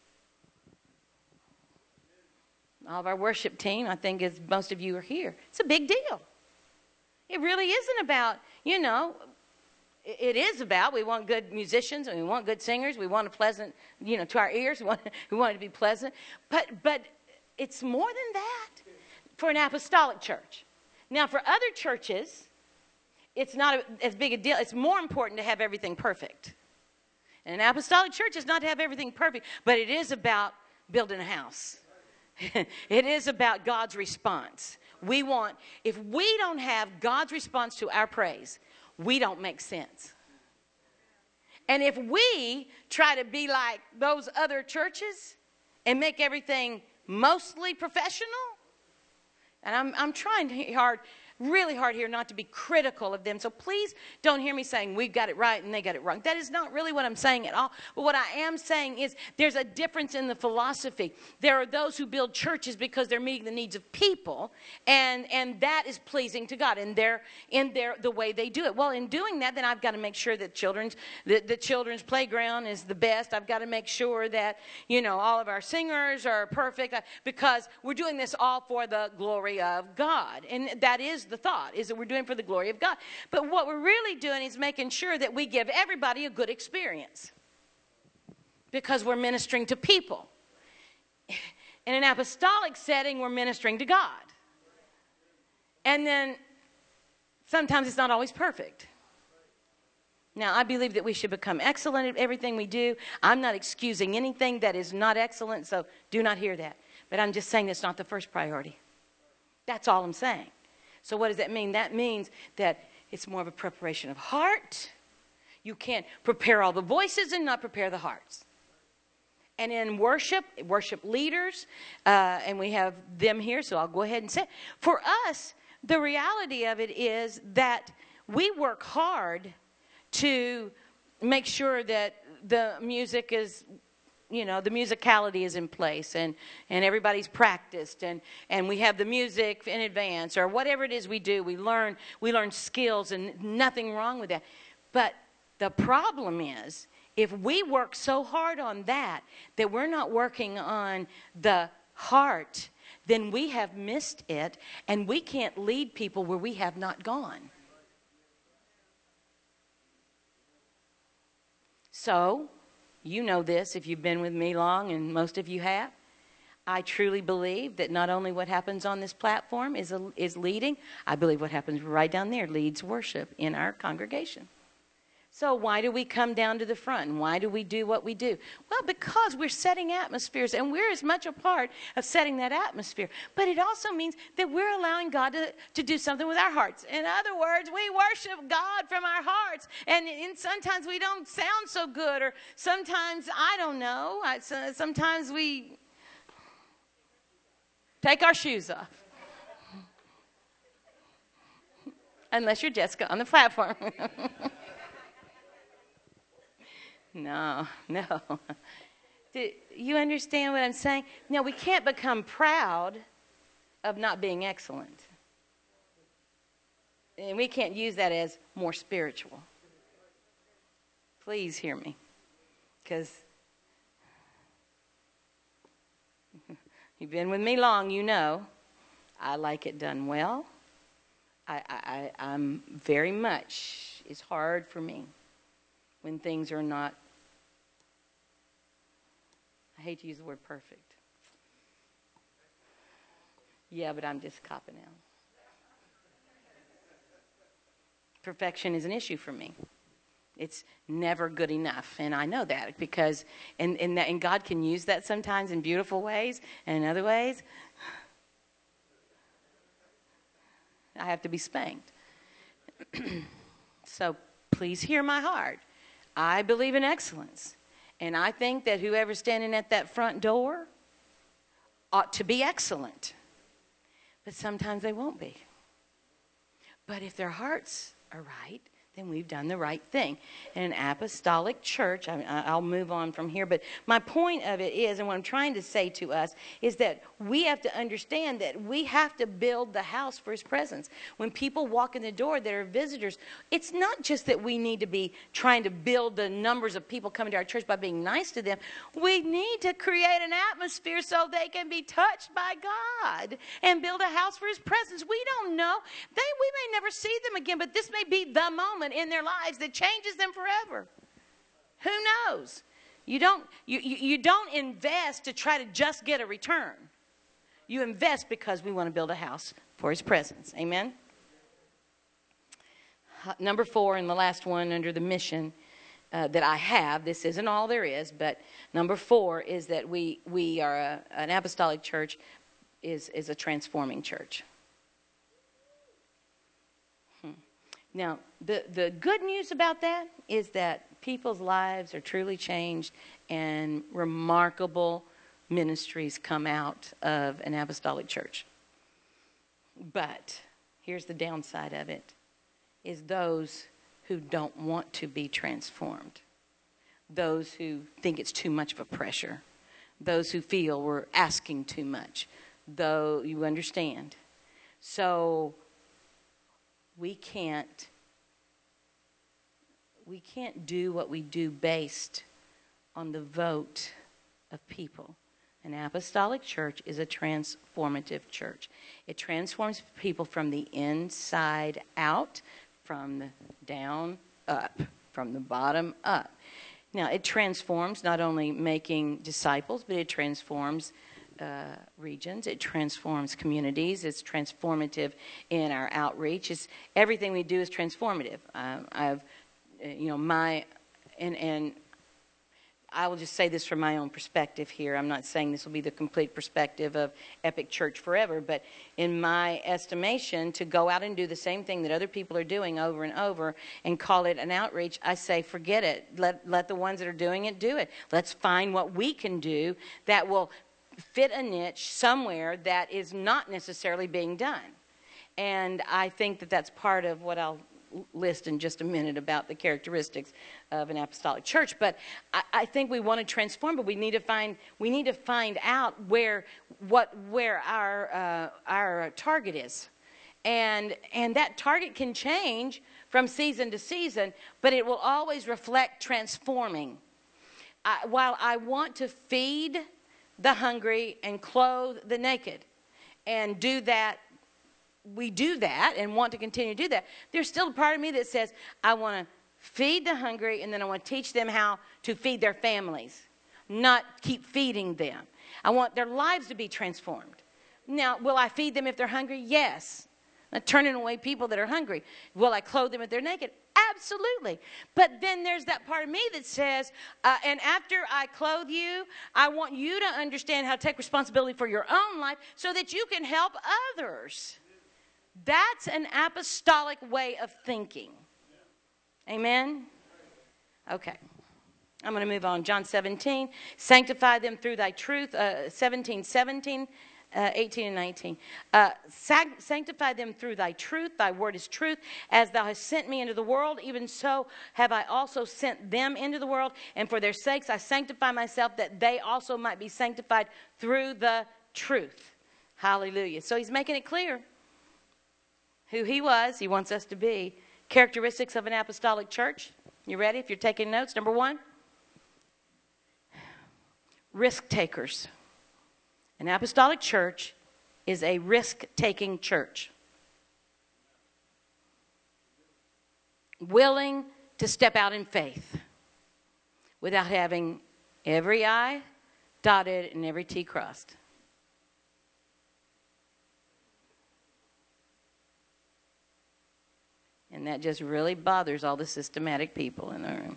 All of our worship team, I think, as most of you are here, it's a big deal. It really isn't about, you know, it is about, we want good musicians and we want good singers. We want a pleasant, you know, to our ears. We want, we want it to be pleasant. But, but it's more than that for an apostolic church. Now, for other churches, it's not a, as big a deal. It's more important to have everything perfect. And an apostolic church is not to have everything perfect, but it is about building a house. It is about God's response. We want, if we don't have God's response to our praise, we don't make sense. And if we try to be like those other churches and make everything mostly professional, and I'm, I'm trying hard, really hard here not to be critical of them. So please don't hear me saying we got it right and they got it wrong. That is not really what I'm saying at all. But what I am saying is there's a difference in the philosophy. There are those who build churches because they're meeting the needs of people, and, and that is pleasing to God in their in their the way they do it. Well, in doing that, then I've got to make sure that children's the, the children's playground is the best. I've got to make sure that, you know, all of our singers are perfect, because we're doing this all for the glory of God. And that is the thought, is that we're doing it for the glory of God. But what we're really doing is making sure that we give everybody a good experience, because we're ministering to people. In an apostolic setting, we're ministering to God. And then sometimes it's not always perfect. Now, I believe that we should become excellent at everything we do. I'm not excusing anything that is not excellent, so do not hear that. But I'm just saying it's not the first priority. That's all I'm saying. So what does that mean? That means that it's more of a preparation of heart. You can't prepare all the voices and not prepare the hearts. And in worship, worship leaders, uh, and we have them here, so I'll go ahead and say it. For us, the reality of it is that we work hard to make sure that the music is, you know, the musicality is in place, and, and everybody's practiced, and, and we have the music in advance, or whatever it is we do. We learn, we learn skills, and nothing wrong with that. But the problem is, if we work so hard on that, that we're not working on the heart, then we have missed it, and we can't lead people where we have not gone. So, you know this if you've been with me long, and most of you have. I truly believe that not only what happens on this platform is, a, is leading, I believe what happens right down there leads worship in our congregation. So why do we come down to the front? And why do we do what we do? Well, because we're setting atmospheres, and we're as much a part of setting that atmosphere. But it also means that we're allowing God to, to do something with our hearts. In other words, we worship God from our hearts. And, and sometimes we don't sound so good, or sometimes, I don't know, I, so, sometimes we take our shoes off. Unless you're Jessica on the platform. No, no. Do you understand what I'm saying? Now, we can't become proud of not being excellent. And we can't use that as more spiritual. Please hear me. Because you've been with me long, you know. I like it done well. I, I, I'm very much, it's hard for me when things are not, I hate to use the word perfect. Yeah, but I'm just copping out. Perfection is an issue for me. It's never good enough. And I know that because, and, and, that, and God can use that sometimes in beautiful ways, and in other ways, I have to be spanked. So please hear my heart. I believe in excellence. And I think that whoever's standing at that front door ought to be excellent. But sometimes they won't be. But if their hearts are right, then we've done the right thing. In an apostolic church, I mean, I'll move on from here, but my point of it is, and what I'm trying to say to us, is that we have to understand that we have to build the house for his presence. When people walk in the door that are visitors, it's not just that we need to be trying to build the numbers of people coming to our church by being nice to them. We need to create an atmosphere so they can be touched by God and build a house for his presence. We don't know. They, we may never see them again, but this may be the moment in their lives that changes them forever. Who knows? You don't, you, you, you don't invest to try to just get a return. You invest because we want to build a house for his presence. Amen? Number four, and the last one under the mission uh, that I have, this isn't all there is, but number four is that we, we are a, an apostolic church is, is a transforming church. Now, the, the good news about that is that people's lives are truly changed and remarkable ministries come out of an apostolic church. But here's the downside of it, is those who don't want to be transformed, those who think it's too much of a pressure, those who feel we're asking too much, though you understand. So we can't we can't do what we do based on the vote of people. An apostolic church is a transformative church. It transforms people from the inside out, from the down up, from the bottom up. Now, it transforms not only making disciples, but it transforms Uh, regions. It transforms communities. It's transformative in our outreach. It's, everything we do is transformative. Um, I've, uh, you know, my, and, and I will just say this from my own perspective here. I'm not saying this will be the complete perspective of Epic Church forever, but in my estimation, to go out and do the same thing that other people are doing over and over and call it an outreach, I say forget it. Let, let the ones that are doing it do it. Let's find what we can do that will fit a niche somewhere that is not necessarily being done. And I think that that's part of what I'll list in just a minute about the characteristics of an apostolic church. But I, I think we want to transform, but we need to find we need to find out where what where our uh, our target is, and and that target can change from season to season, but it will always reflect transforming. I, while I want to feed the hungry and clothe the naked, and do that, we do that and want to continue to do that, there's still a part of me that says I want to feed the hungry, and then I want to teach them how to feed their families, not keep feeding them. I want their lives to be transformed. Now, will I feed them if they're hungry? Yes. I'm not turning away people that are hungry. Will I clothe them if they're naked? Absolutely. But then there's that part of me that says, uh, and after I clothe you, I want you to understand how to take responsibility for your own life so that you can help others. That's an apostolic way of thinking. Amen? Okay. I'm going to move on. John seventeen, sanctify them through thy truth. Uh, seventeen, seventeen. Uh, eighteen and nineteen. Uh, sac- sanctify them through thy truth. Thy word is truth. As thou hast sent me into the world, even so have I also sent them into the world. And for their sakes I sanctify myself, that they also might be sanctified through the truth. Hallelujah. So he's making it clear who he was. He wants us to be. Characteristics of an apostolic church. You ready? If you're taking notes. Number one, risk takers. An apostolic church is a risk-taking church. Willing to step out in faith without having every I dotted and every T crossed. And And that just really bothers all the systematic people in the room.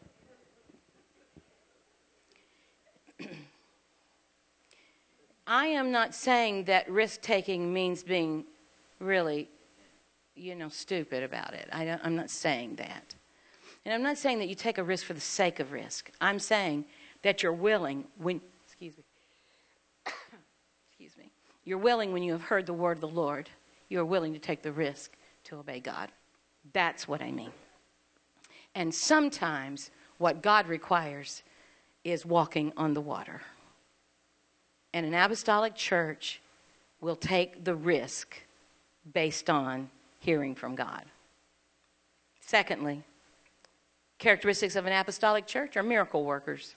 I am not saying that risk-taking means being really, you know, stupid about it. I don't, I'm not saying that. And I'm not saying that you take a risk for the sake of risk. I'm saying that you're willing when, excuse me, excuse me, you're willing when you have heard the word of the Lord, you're willing to take the risk to obey God. That's what I mean. And sometimes what God requires is walking on the water. And an apostolic church will take the risk based on hearing from God. Secondly, characteristics of an apostolic church are miracle workers.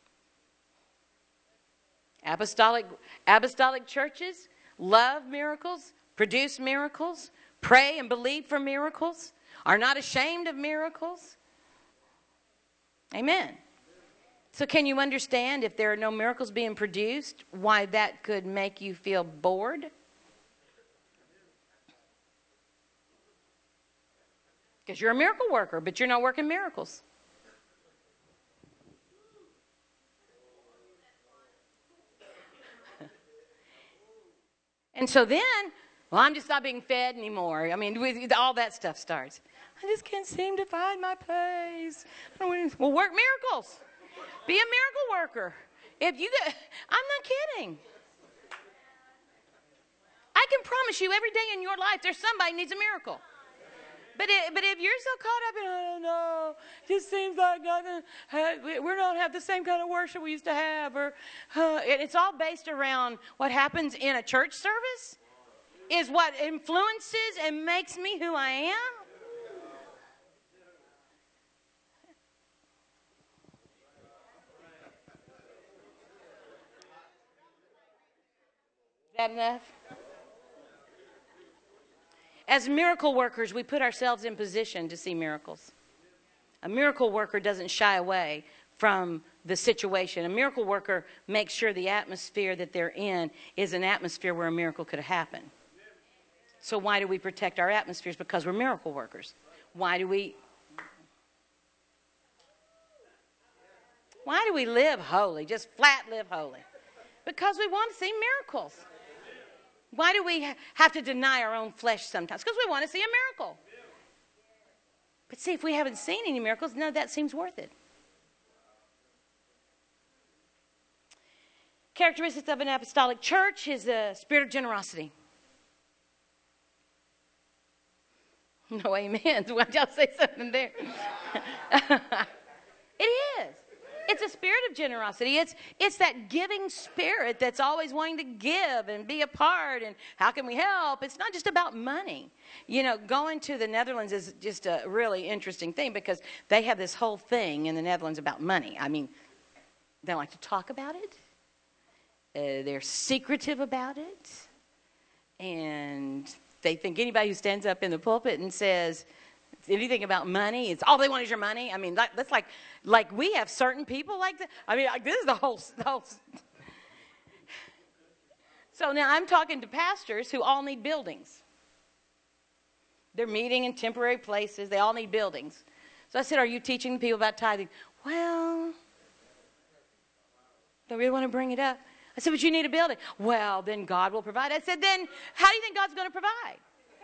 Apostolic, apostolic churches love miracles, produce miracles, pray and believe for miracles, are not ashamed of miracles. Amen. So can you understand if there are no miracles being produced, why that could make you feel bored? Because you're a miracle worker, but you're not working miracles. And so then, well, I'm just not being fed anymore. I mean, with, all that stuff starts. I just can't seem to find my place. Well, work miracles. Be a miracle worker. If you get, I'm not kidding. I can promise you every day in your life there's somebody who needs a miracle. But it, but if you're so caught up in, I don't know, it just seems like nothing, uh, we don't have the same kind of worship we used to have. Or uh, it, it's all based around what happens in a church service is what influences and makes me who I am. Is that enough? As miracle workers, we put ourselves in position to see miracles. A miracle worker doesn't shy away from the situation. A miracle worker makes sure the atmosphere that they're in is an atmosphere where a miracle could happen. So why do we protect our atmospheres? Because we're miracle workers. Why do we... Why do we live holy? Just flat live holy? Because we want to see miracles. Why do we have to deny our own flesh sometimes? Because we want to see a miracle. But see, if we haven't seen any miracles, none of that seems worth it. Characteristics of an apostolic church is a spirit of generosity. No amen. Why y'all say something there? It is. It's a spirit of generosity. It's it's that giving spirit that's always wanting to give and be a part. And how can we help? It's not just about money. You know, going to the Netherlands is just a really interesting thing because they have this whole thing in the Netherlands about money. I mean, they don't like to talk about it. Uh, they're secretive about it. And they think anybody who stands up in the pulpit and says anything about money, it's all they want is your money. I mean, that, that's like, like we have certain people like that. I mean, like, this is the whole, the whole. So now I'm talking to pastors who all need buildings. They're meeting in temporary places. They all need buildings. So I said, are you teaching people about tithing? Well, don't really want to bring it up. I said, but you need a building. Well, then God will provide. I said, then how do you think God's going to provide?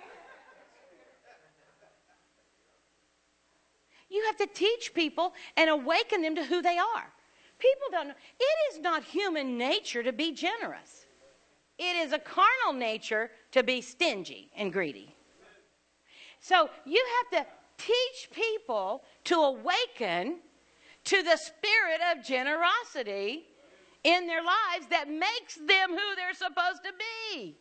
You have to teach people and awaken them to who they are. People don't know. It is not human nature to be generous. It is a carnal nature to be stingy and greedy. So you have to teach people to awaken to the spirit of generosity in their lives that makes them who they're supposed to be.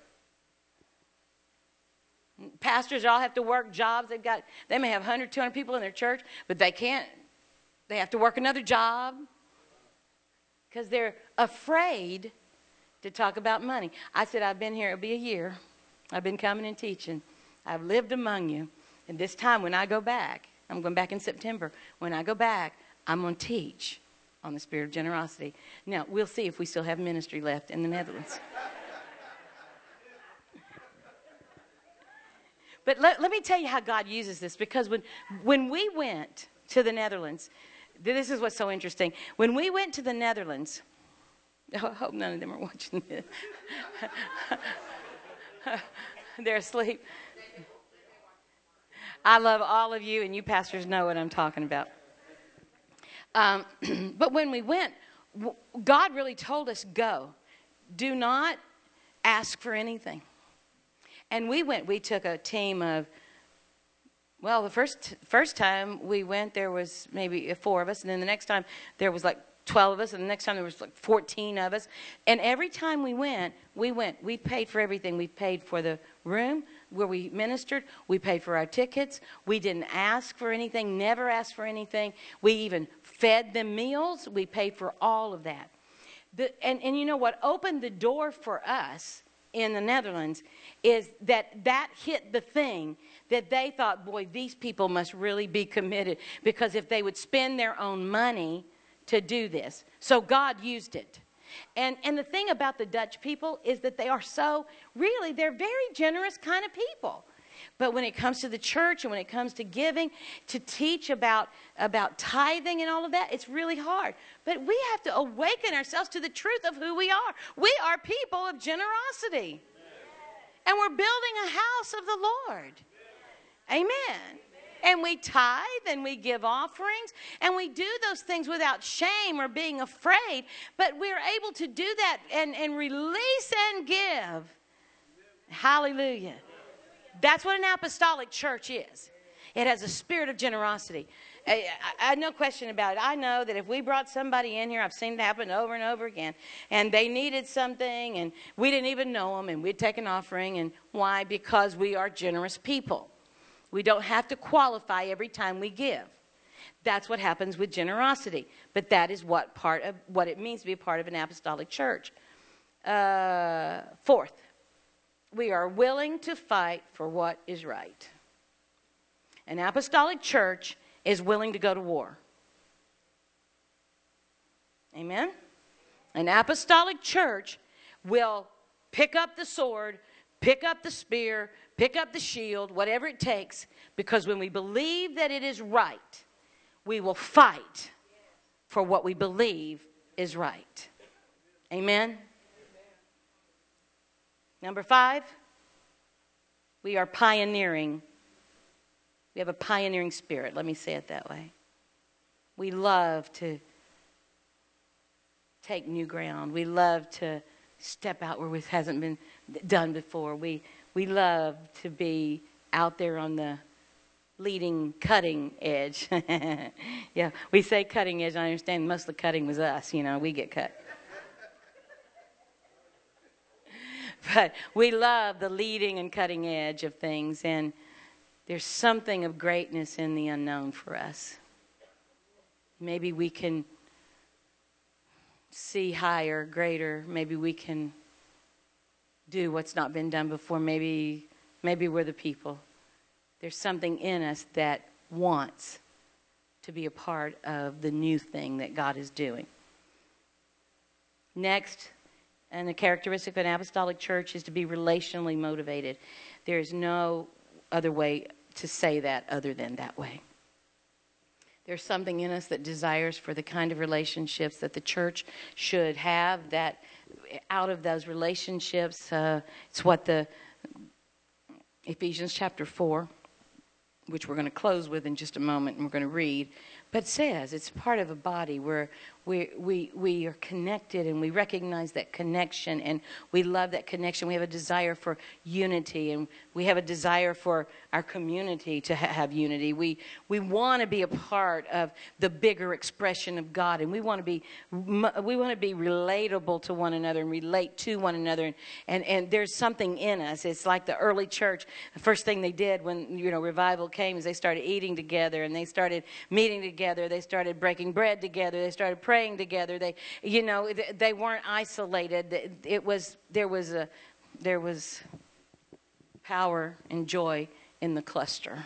Pastors all have to work jobs. They've got, they may have one hundred, two hundred people in their church, but they can't, they have to work another job because they're afraid to talk about money. I said, I've been here, it'll be a year. I've been coming and teaching. I've lived among you. And this time when I go back, I'm going back in September. When I go back, I'm going to teach on the spirit of generosity. Now, we'll see if we still have ministry left in the Netherlands. But let, let me tell you how God uses this, because when, when we went to the Netherlands, this is what's so interesting. When we went to the Netherlands, I hope none of them are watching this. They're asleep. I love all of you, and you pastors know what I'm talking about. Um, but when we went, God really told us, go. Do not ask for anything. And we went, we took a team of, well, the first first time we went, there was maybe four of us. And then the next time, there was like twelve of us. And the next time, there was like fourteen of us. And every time we went, we went. We paid for everything. We paid for the room where we ministered. We paid for our tickets. We didn't ask for anything, never asked for anything. We even fed them meals. We paid for all of that. The, and, and you know what opened the door for us in the Netherlands is that that hit the thing that they thought, boy, these people must really be committed, because if they would spend their own money to do this. So God used it. And and the thing about the Dutch people is that they are so, really, they're very generous kind of people. But when it comes to the church and when it comes to giving, to teach about, about tithing and all of that, it's really hard. But we have to awaken ourselves to the truth of who we are. We are people of generosity. And we're building a house of the Lord. Amen. And we tithe and we give offerings and we do those things without shame or being afraid. But we're able to do that and, and release and give. Hallelujah. That's what an apostolic church is. It has a spirit of generosity. I, I, I no question about it. I know that if we brought somebody in here, I've seen it happen over and over again, and they needed something and we didn't even know them, and we'd take an offering. And why? Because we are generous people. We don't have to qualify every time we give. That's what happens with generosity. But that is what part of what it means to be a part of an apostolic church. Uh, fourth, we are willing to fight for what is right. An apostolic church is willing to go to war. Amen? An apostolic church will pick up the sword, pick up the spear, pick up the shield, whatever it takes, because when we believe that it is right, we will fight for what we believe is right. Amen? Number five, we are pioneering. We have a pioneering spirit. Let me say it that way. We love to take new ground. We love to step out where it hasn't been done before. We we love to be out there on the leading, cutting edge. Yeah, we say cutting edge. I understand most of the cutting was us. You know, we get cut. But we love the leading and cutting edge of things, and there's something of greatness in the unknown for us. Maybe we can see higher, greater. Maybe we can do what's not been done before. Maybe, maybe we're the people. There's something in us that wants to be a part of the new thing that God is doing. Next, and the characteristic of an apostolic church is to be relationally motivated. There is no other way to say that other than that way. There's something in us that desires for the kind of relationships that the church should have, that out of those relationships, uh, it's what the Ephesians chapter four, which we're going to close with in just a moment, and we're going to read, but says it's part of a body where we we we are connected, and we recognize that connection, and we love that connection. We have a desire for unity, and we have a desire for our community to ha- have unity. We we want to be a part of the bigger expression of God, and we want to be we want to be relatable to one another and relate to one another. And, and and there's something in us. It's like the early church. The first thing they did when you know revival came is they started eating together, and they started meeting together. They started breaking bread together. They started praying together. They, you know, they weren't isolated. It was there was a there was power and joy in the cluster.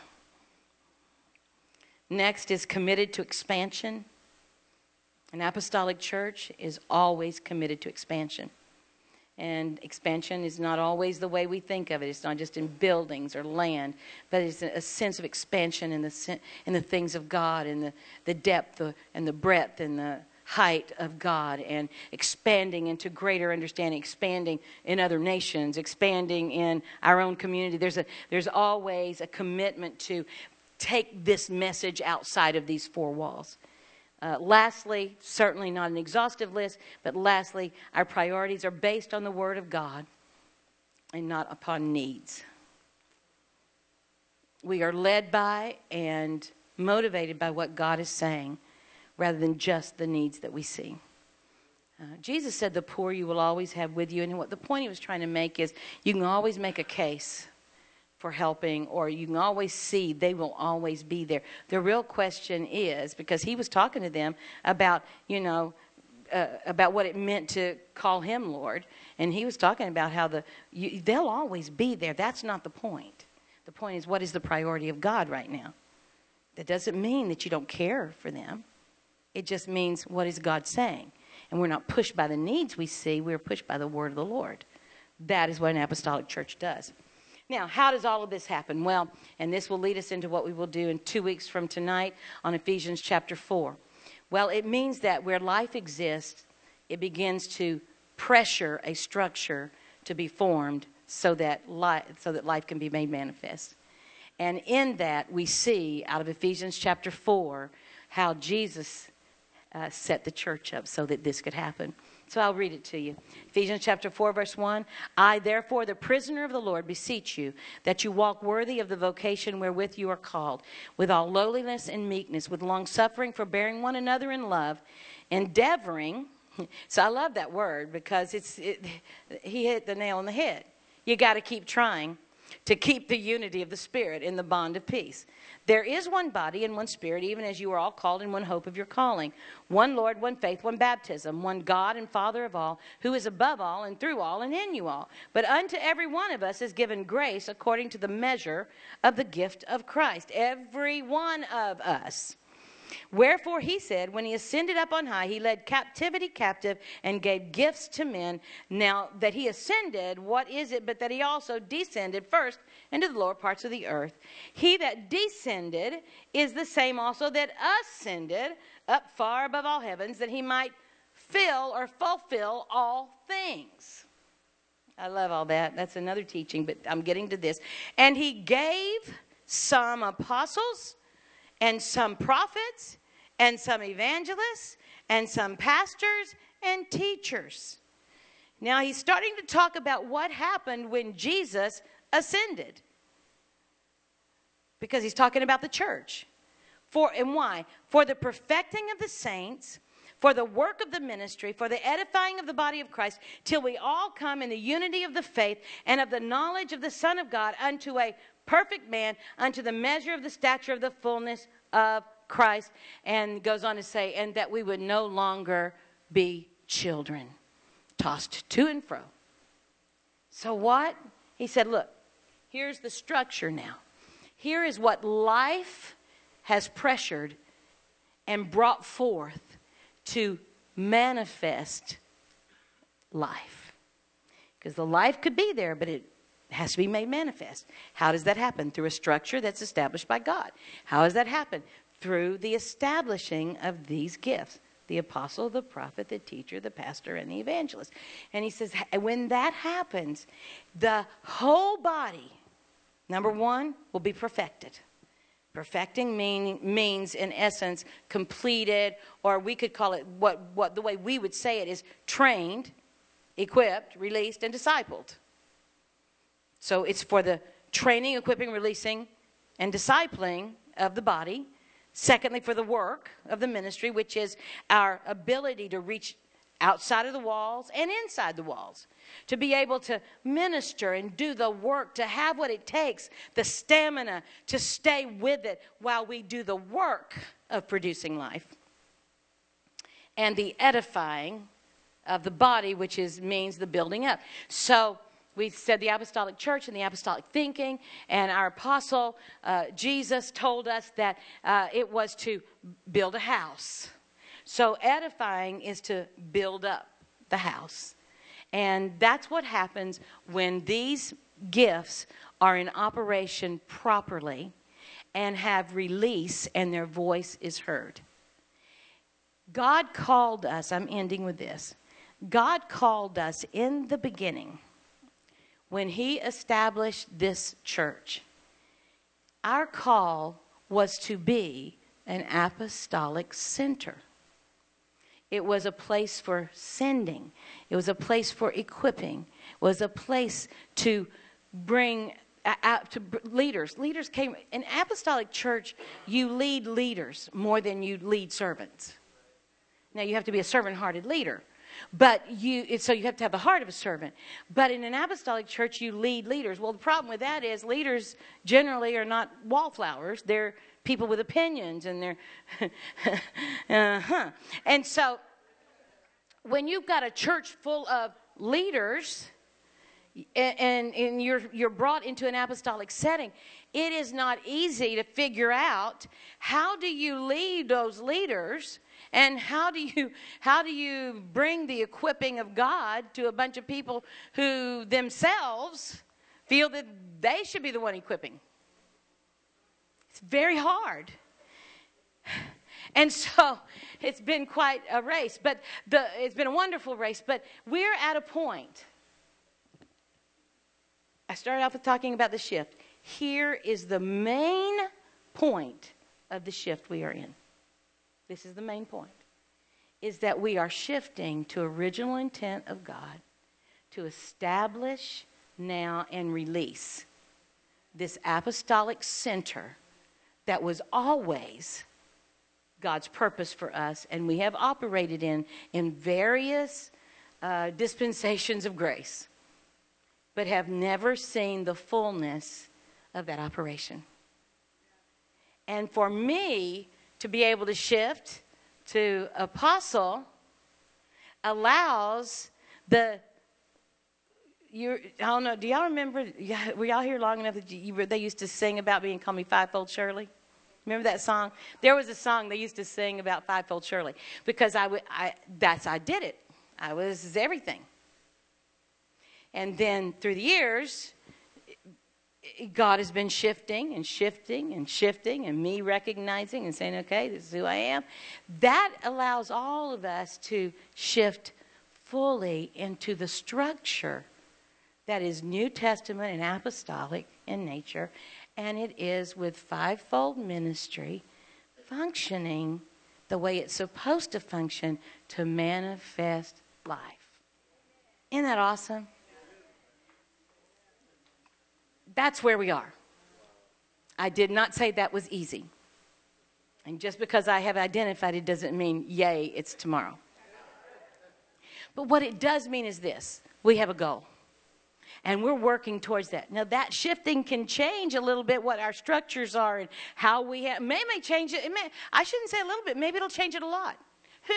Next is committed to expansion. An apostolic church is always committed to expansion. And expansion is not always the way we think of it. It's not just in buildings or land, but it's a sense of expansion in the in the things of God, in the, the depth and the breadth and the height of God, and expanding into greater understanding, expanding in other nations, expanding in our own community. There's a there's always a commitment to take this message outside of these four walls. Uh, lastly, certainly not an exhaustive list, but lastly, our priorities are based on the Word of God and not upon needs. We are led by and motivated by what God is saying rather than just the needs that we see. Uh, Jesus said the poor you will always have with you. And what the point he was trying to make is you can always make a case for helping, or you can always see they will always be there. The real question is, because he was talking to them about, you know, uh, about what it meant to call him Lord. And he was talking about how the you, they'll always be there. That's not the point. The point is, what is the priority of God right now? That doesn't mean that you don't care for them. It just means, what is God saying? And we're not pushed by the needs we see. We're pushed by the word of the Lord. That is what an apostolic church does. Now, how does all of this happen? Well, and this will lead us into what we will do in two weeks from tonight on Ephesians chapter four. Well, it means that where life exists, it begins to pressure a structure to be formed so that life, so that life can be made manifest. And in that, we see out of Ephesians chapter four how Jesus uh, set the church up so that this could happen. So I'll read it to you. Ephesians chapter four, verse one. I, therefore, the prisoner of the Lord, beseech you that you walk worthy of the vocation wherewith you are called, with all lowliness and meekness, with long suffering, forbearing one another in love, endeavoring. So I love that word because it's it, he hit the nail on the head. You got to keep trying to keep the unity of the Spirit in the bond of peace. There is one body and one Spirit, even as you are all called in one hope of your calling. One Lord, one faith, one baptism, one God and Father of all, who is above all and through all and in you all. But unto every one of us is given grace according to the measure of the gift of Christ. Every one of us. Wherefore he said, when he ascended up on high, he led captivity captive and gave gifts to men. Now that he ascended, what is it but that he also descended first into the lower parts of the earth? He that descended is the same also that ascended up far above all heavens, that he might fill or fulfill all things. I love all that. That's another teaching, but I'm getting to this. And he gave some apostles, and some prophets, and some evangelists, and some pastors and teachers. Now he's starting to talk about what happened when Jesus ascended. Because he's talking about the church. For, and why? For the perfecting of the saints, for the work of the ministry, for the edifying of the body of Christ, till we all come in the unity of the faith and of the knowledge of the Son of God, unto a perfect man, unto the measure of the stature of the fullness of Christ. And goes on to say, and that we would no longer be children, tossed to and fro. So what? He said, look, here's the structure now. Here is what life has pressured and brought forth to manifest life. Because the life could be there, but it has to be made manifest. How does that happen? Through a structure that's established by God. How does that happen? Through the establishing of these gifts. The apostle, the prophet, the teacher, the pastor, and the evangelist. And he says, when that happens, the whole body, number one, will be perfected. Perfecting mean, means, in essence, completed, or we could call it, what, what the way we would say it is trained, equipped, released, and discipled. So it's for the training, equipping, releasing, and discipling of the body. Secondly, for the work of the ministry, which is our ability to reach outside of the walls and inside the walls. To be able to minister and do the work, to have what it takes, the stamina to stay with it while we do the work of producing life. And the edifying of the body, which is means the building up. So we said the apostolic church and the apostolic thinking, and our apostle, uh, Jesus, told us that uh, it was to build a house. So edifying is to build up the house. And that's what happens when these gifts are in operation properly and have release and their voice is heard. God called us, I'm ending with this. God called us in the beginning when he established this church. Our call was to be an apostolic center. It was a place for sending. It was a place for equipping. It was a place to bring out to leaders. Leaders came, in apostolic church, you lead leaders more than you lead servants. Now, you have to be a servant-hearted leader. But you, so you have to have the heart of a servant. But in an apostolic church, you lead leaders. Well, the problem with that is leaders generally are not wallflowers. They're people with opinions, and they're, uh-huh. And so, when you've got a church full of leaders, and, and, and you're you're brought into an apostolic setting, it is not easy to figure out how do you lead those leaders. And how do you how do you bring the equipping of God to a bunch of people who themselves feel that they should be the one equipping? It's very hard. And so it's been quite a race, but the, it's been a wonderful race. But we're at a point. I started off with talking about the shift. Here is the main point of the shift we are in. This is the main point, is that we are shifting to original intent of God to establish now and release this apostolic center that was always God's purpose for us, and we have operated in in various uh, dispensations of grace, but have never seen the fullness of that operation. And for me to be able to shift to apostle allows the, you I don't know, do y'all remember, were y'all here long enough that you, they used to sing about being called me Fivefold Shirley? Remember that song? There was a song they used to sing about Fivefold Shirley because I, I, that's, I did it. I was everything. And then through the years, God has been shifting and shifting and shifting, and me recognizing and saying, okay, this is who I am. That allows all of us to shift fully into the structure that is New Testament and apostolic in nature, and it is with fivefold ministry functioning the way it's supposed to function to manifest life. Isn't that awesome? That's where we are. I did not say that was easy. And just because I have identified it doesn't mean, yay, it's tomorrow. But what it does mean is this. We have a goal. And we're working towards that. Now, that shifting can change a little bit what our structures are and how we have. May may change it. it may, I shouldn't say a little bit. Maybe it'll change it a lot. Who?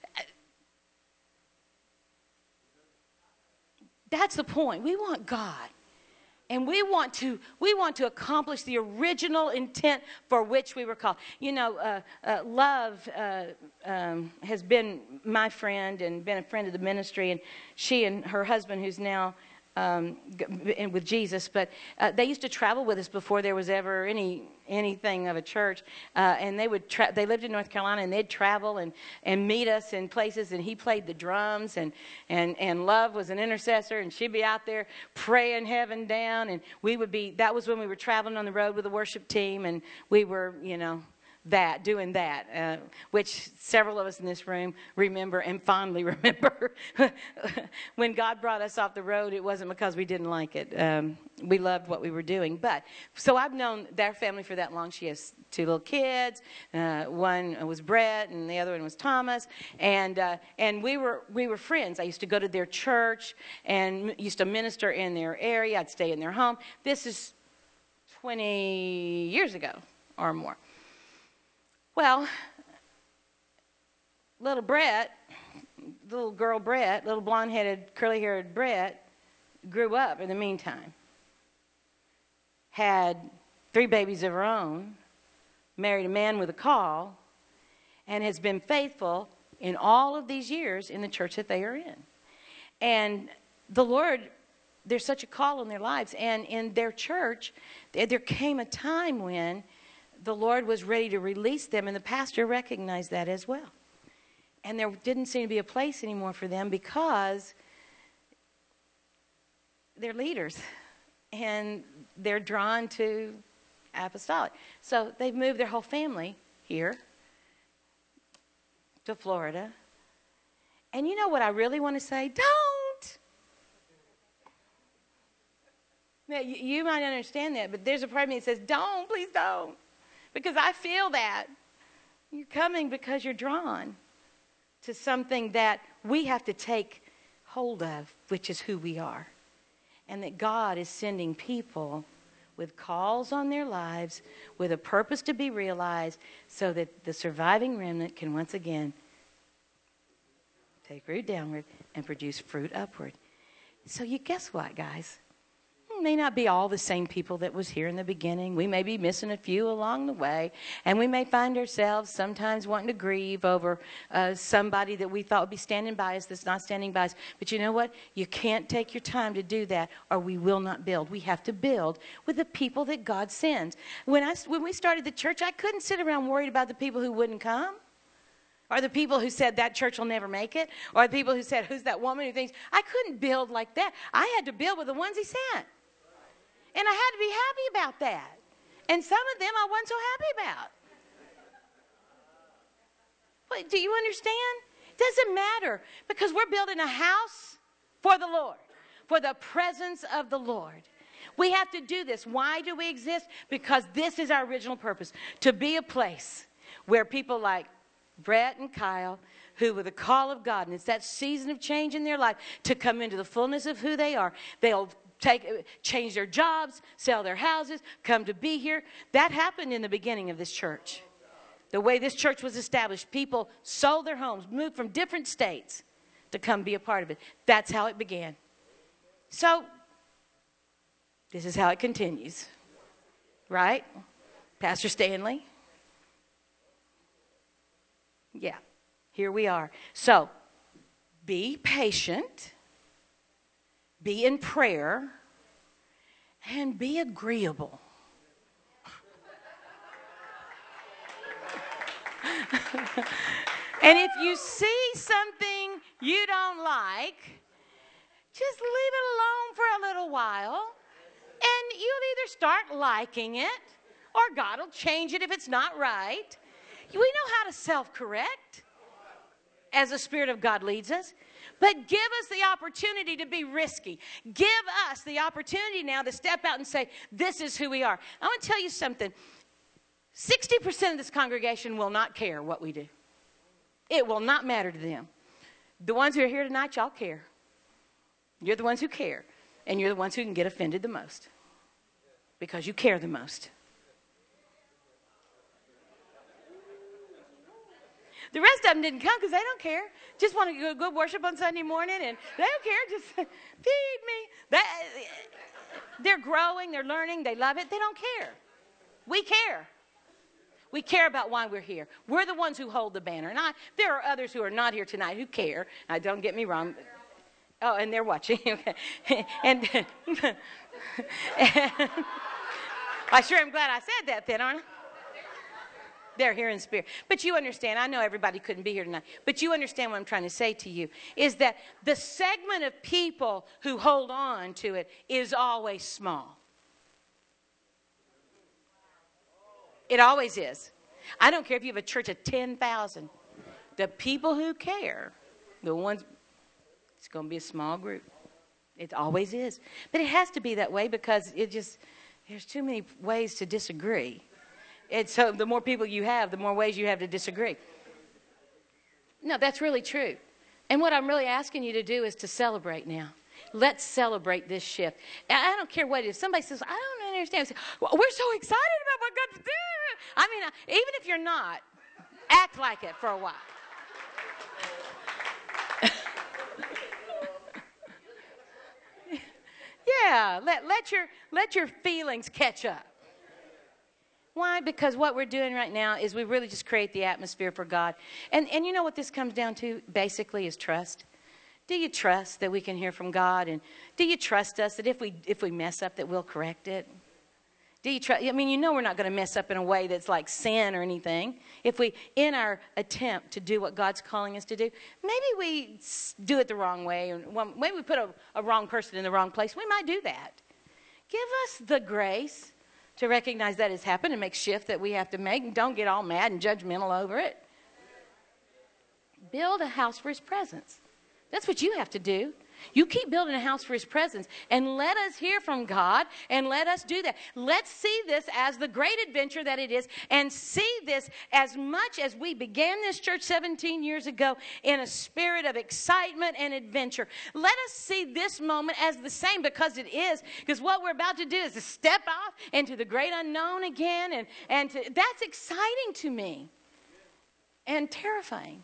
That's the point. We want God. And we want to we want to accomplish the original intent for which we were called. You know, uh, uh, Love uh, um, has been my friend and been a friend of the ministry. And she and her husband, who's now um, with Jesus, but uh, they used to travel with us before there was ever any anything of a church. Uh, and they would tra- they lived in North Carolina, and they'd travel and, and meet us in places. And he played the drums, and, and, and Love was an intercessor, and she'd be out there praying heaven down. And we would be, that was when we were traveling on the road with the worship team, and we were, you know, that, doing that, uh, which several of us in this room remember and fondly remember. When God brought us off the road, it wasn't because we didn't like it. Um, we loved what we were doing. But, so I've known their family for that long. She has two little kids. Uh, one was Brett, and the other one was Thomas. And uh, and we were we were friends. I used to go to their church and used to minister in their area. I'd stay in their home. This is twenty years ago or more. Well, little Brett, little girl Brett, little blonde-headed, curly-haired Brett, grew up in the meantime. Had three babies of her own, married a man with a call, and has been faithful in all of these years in the church that they are in. And the Lord, there's such a call on their lives. And in their church, there came a time when the Lord was ready to release them, and the pastor recognized that as well. And there didn't seem to be a place anymore for them because they're leaders, and they're drawn to apostolic. So they've moved their whole family here to Florida. And you know what I really want to say? Don't! Now, you, you might understand that, but there's a part of me that says, don't, please don't. Because I feel that. You're coming because you're drawn to something that we have to take hold of, which is who we are. And that God is sending people with calls on their lives, with a purpose to be realized, so that the surviving remnant can once again take root downward and produce fruit upward. So you guess what, guys? It may not be all the same people that was here in the beginning. We may be missing a few along the way. And we may find ourselves sometimes wanting to grieve over uh, somebody that we thought would be standing by us that's not standing by us. But you know what? You can't take your time to do that, or we will not build. We have to build with the people that God sends. When, I, when we started the church, I couldn't sit around worried about the people who wouldn't come. Or the people who said that church will never make it. Or the people who said, who's that woman who thinks? I couldn't build like that. I had to build with the ones he sent. And I had to be happy about that. And some of them I wasn't so happy about. But do you understand? It doesn't matter, because we're building a house for the Lord, for the presence of the Lord. We have to do this. Why do we exist? Because this is our original purpose, to be a place where people like Brett and Kyle, who with the call of God, and it's that season of change in their life, to come into the fullness of who they are, they'll Take, change their jobs, sell their houses, come to be here. That happened in the beginning of this church. The way this church was established, people sold their homes, moved from different states to come be a part of it. That's how it began. So, this is how it continues. Right? Pastor Stanley? Yeah, here we are. So, be patient. Be in prayer, and be agreeable. And if you see something you don't like, just leave it alone for a little while, and you'll either start liking it, or God will change it if it's not right. We know how to self-correct as the Spirit of God leads us. But give us the opportunity to be risky. Give us the opportunity now to step out and say, this is who we are. I want to tell you something. sixty percent of this congregation will not care what we do. It will not matter to them. The ones who are here tonight, y'all care. You're the ones who care. And you're the ones who can get offended the most. Because you care the most. The rest of them didn't come because they don't care. Just want to go good worship on Sunday morning, and they don't care. Just feed me. They, they're growing. They're learning. They love it. They don't care. We care. We care about why we're here. We're the ones who hold the banner. And I, there are others who are not here tonight who care. Now, don't get me wrong. Oh, and they're watching. Okay. And, and I sure am glad I said that then, aren't I? They're here in spirit. But you understand, I know everybody couldn't be here tonight, but you understand what I'm trying to say to you, is that the segment of people who hold on to it is always small. It always is. I don't care if you have a church of ten thousand. The people who care, the ones, it's going to be a small group. It always is. But it has to be that way because it just, there's too many ways to disagree. And so the more people you have, the more ways you have to disagree. No, that's really true. And what I'm really asking you to do is to celebrate now. Let's celebrate this shift. I don't care what it is. Somebody says, I don't understand. Say, well, we're so excited about what God's doing. I mean, even if you're not, act like it for a while. Yeah, let, let, your, let your feelings catch up. Why? Because what we're doing right now is we really just create the atmosphere for God. And, and you know what this comes down to basically is trust. Do you trust that we can hear from God? And do you trust us that if we if we mess up that we'll correct it? Do you trust? I mean, you know we're not going to mess up in a way that's like sin or anything. If we, in our attempt to do what God's calling us to do, maybe we do it the wrong way. And maybe we put a, a wrong person in the wrong place. We might do that. Give us the grace to recognize that has happened and make shift that we have to make. And don't get all mad and judgmental over it. Build a house for his presence. That's what you have to do. You keep building a house for his presence and let us hear from God and let us do that. Let's see this as the great adventure that it is and see this as much as we began this church seventeen years ago in a spirit of excitement and adventure. Let us see this moment as the same because it is. Because what we're about to do is to step off into the great unknown again. And, and to, that's exciting to me and terrifying.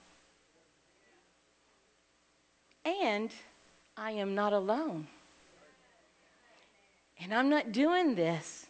And I am not alone. And I'm not doing this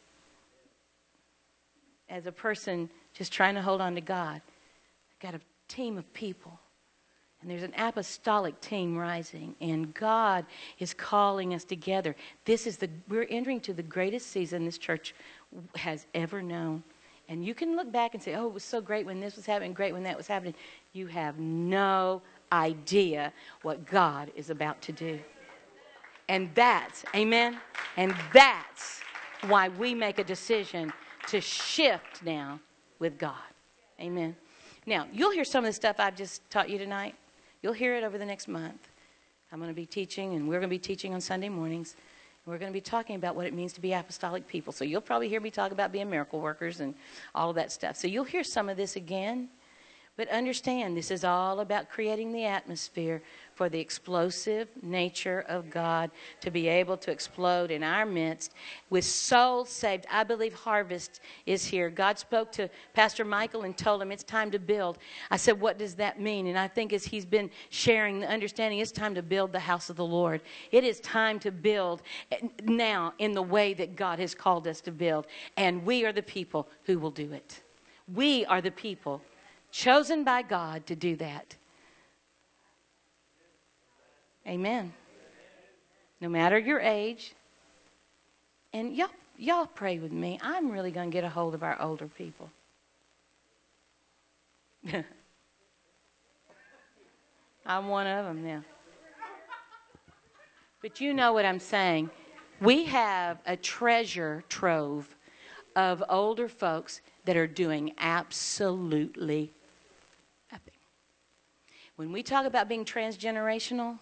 as a person just trying to hold on to God. I've got a team of people. And there's an apostolic team rising. And God is calling us together. This is the, we're entering to the greatest season this church has ever known. And you can look back and say, oh, it was so great when this was happening, great when that was happening. You have no idea what God is about to do. And that's, amen, and that's why we make a decision to shift now with God. Amen. Now, you'll hear some of the stuff I've just taught you tonight. You'll hear it over the next month. I'm going to be teaching, and we're going to be teaching on Sunday mornings. And we're going to be talking about what it means to be apostolic people. So you'll probably hear me talk about being miracle workers and all of that stuff. So you'll hear some of this again. But understand, this is all about creating the atmosphere for the explosive nature of God to be able to explode in our midst with souls saved. I believe harvest is here. God spoke to Pastor Michael and told him it's time to build. I said, what does that mean? And I think as he's been sharing the understanding, it's time to build the house of the Lord. It is time to build now in the way that God has called us to build. And we are the people who will do it. We are the people chosen by God to do that. Amen. No matter your age. And y'all, y'all pray with me. I'm really going to get a hold of our older people. I'm one of them now. But you know what I'm saying. We have a treasure trove of older folks that are doing absolutely nothing. When we talk about being transgenerational,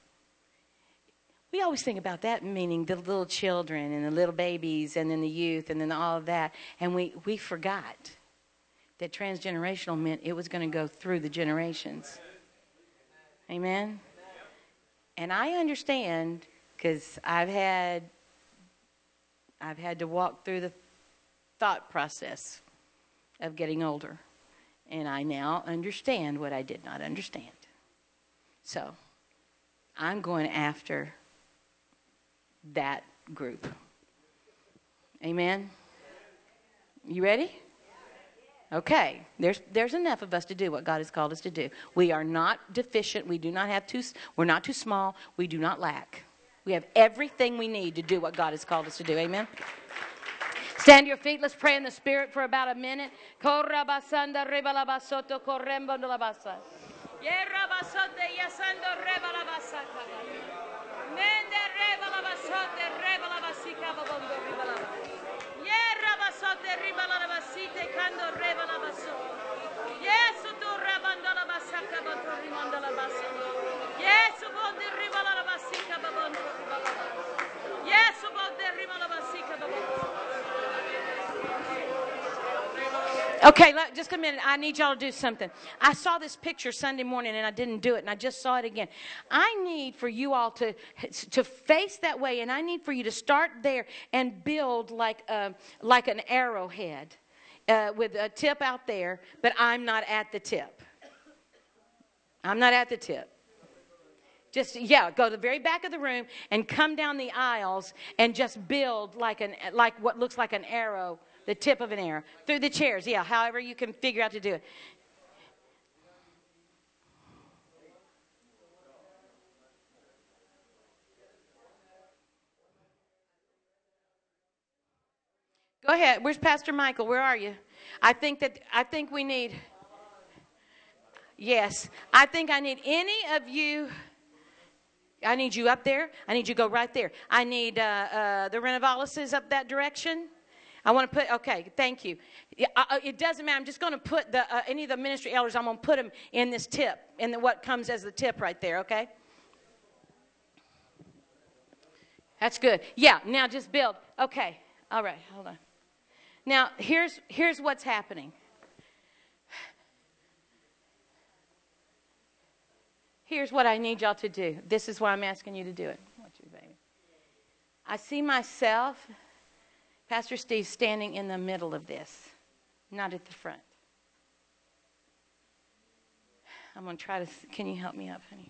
we always think about that, meaning the little children and the little babies and then the youth and then all of that. And we, we forgot that transgenerational meant it was going to go through the generations. Amen? And I understand because I've had, I've had to walk through the thought process of getting older. And I now understand what I did not understand. So, I'm going after that group. Amen? You ready? Okay. There's there's enough of us to do what God has called us to do. We are not deficient. We do not have too, we're not too small. We do not lack. We have everything we need to do what God has called us to do. Amen? Stand to your feet. Let's pray in the Spirit for about a minute. Okay, let, just a minute. I need y'all to do something. I saw this picture Sunday morning and I didn't do it, and I just saw it again. I need for you all to, to face that way, and I need for you to start there and build like, a, like an arrowhead uh, with a tip out there, but I'm not at the tip. I'm not at the tip. Just, yeah, go to the very back of the room and come down the aisles and just build like an like what looks like an arrow. The tip of an arrow. Through the chairs, yeah, however you can figure out to do it. Go ahead. Where's Pastor Michael? Where are you? I think that I think we need. Yes, I think I need any of you. I need you up there. I need you to go right there. I need uh, uh, the Renovalises up that direction. I want to put, okay, thank you. Yeah, uh, it doesn't matter. I'm just going to put the uh, any of the ministry elders, I'm going to put them in this tip, in the, what comes as the tip right there, okay? That's good. Yeah, now just build. Okay, all right, hold on. Now, here's here's what's happening. Here's what I need y'all to do. This is why I'm asking you to do it. I want you, baby. I see myself, Pastor Steve, standing in the middle of this, not at the front. I'm going to try to, can you help me up, honey?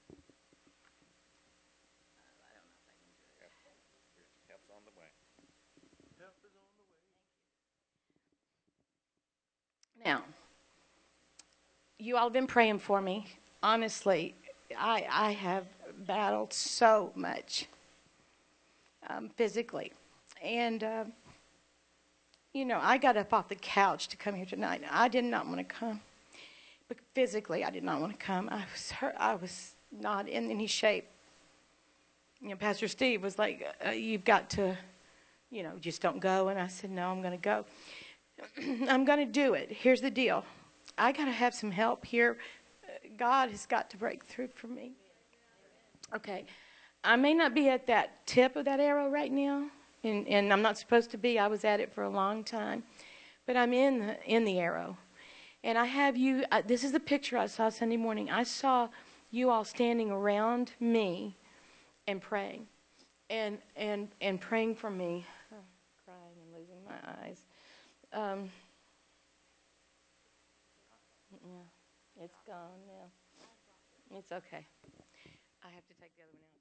Now, you all have been praying for me. Honestly, I, I have battled so much um, physically. And, uh, you know, I got up off the couch to come here tonight. I did not want to come. But physically, I did not want to come. I was hurt. I was not in any shape. You know, Pastor Steve was like, uh, you've got to, you know, just don't go. And I said, no, I'm going to go. I'm going to do it. Here's the deal. I got to have some help here. God has got to break through for me. Okay. I may not be at that tip of that arrow right now, and, and I'm not supposed to be. I was at it for a long time. But I'm in the, in the arrow. And I have you, uh, this is the picture I saw Sunday morning. I saw you all standing around me and praying. And and, and praying for me. Oh, crying and losing my eyes. Um, yeah, it's gone now. It's okay. I have to take the other one out.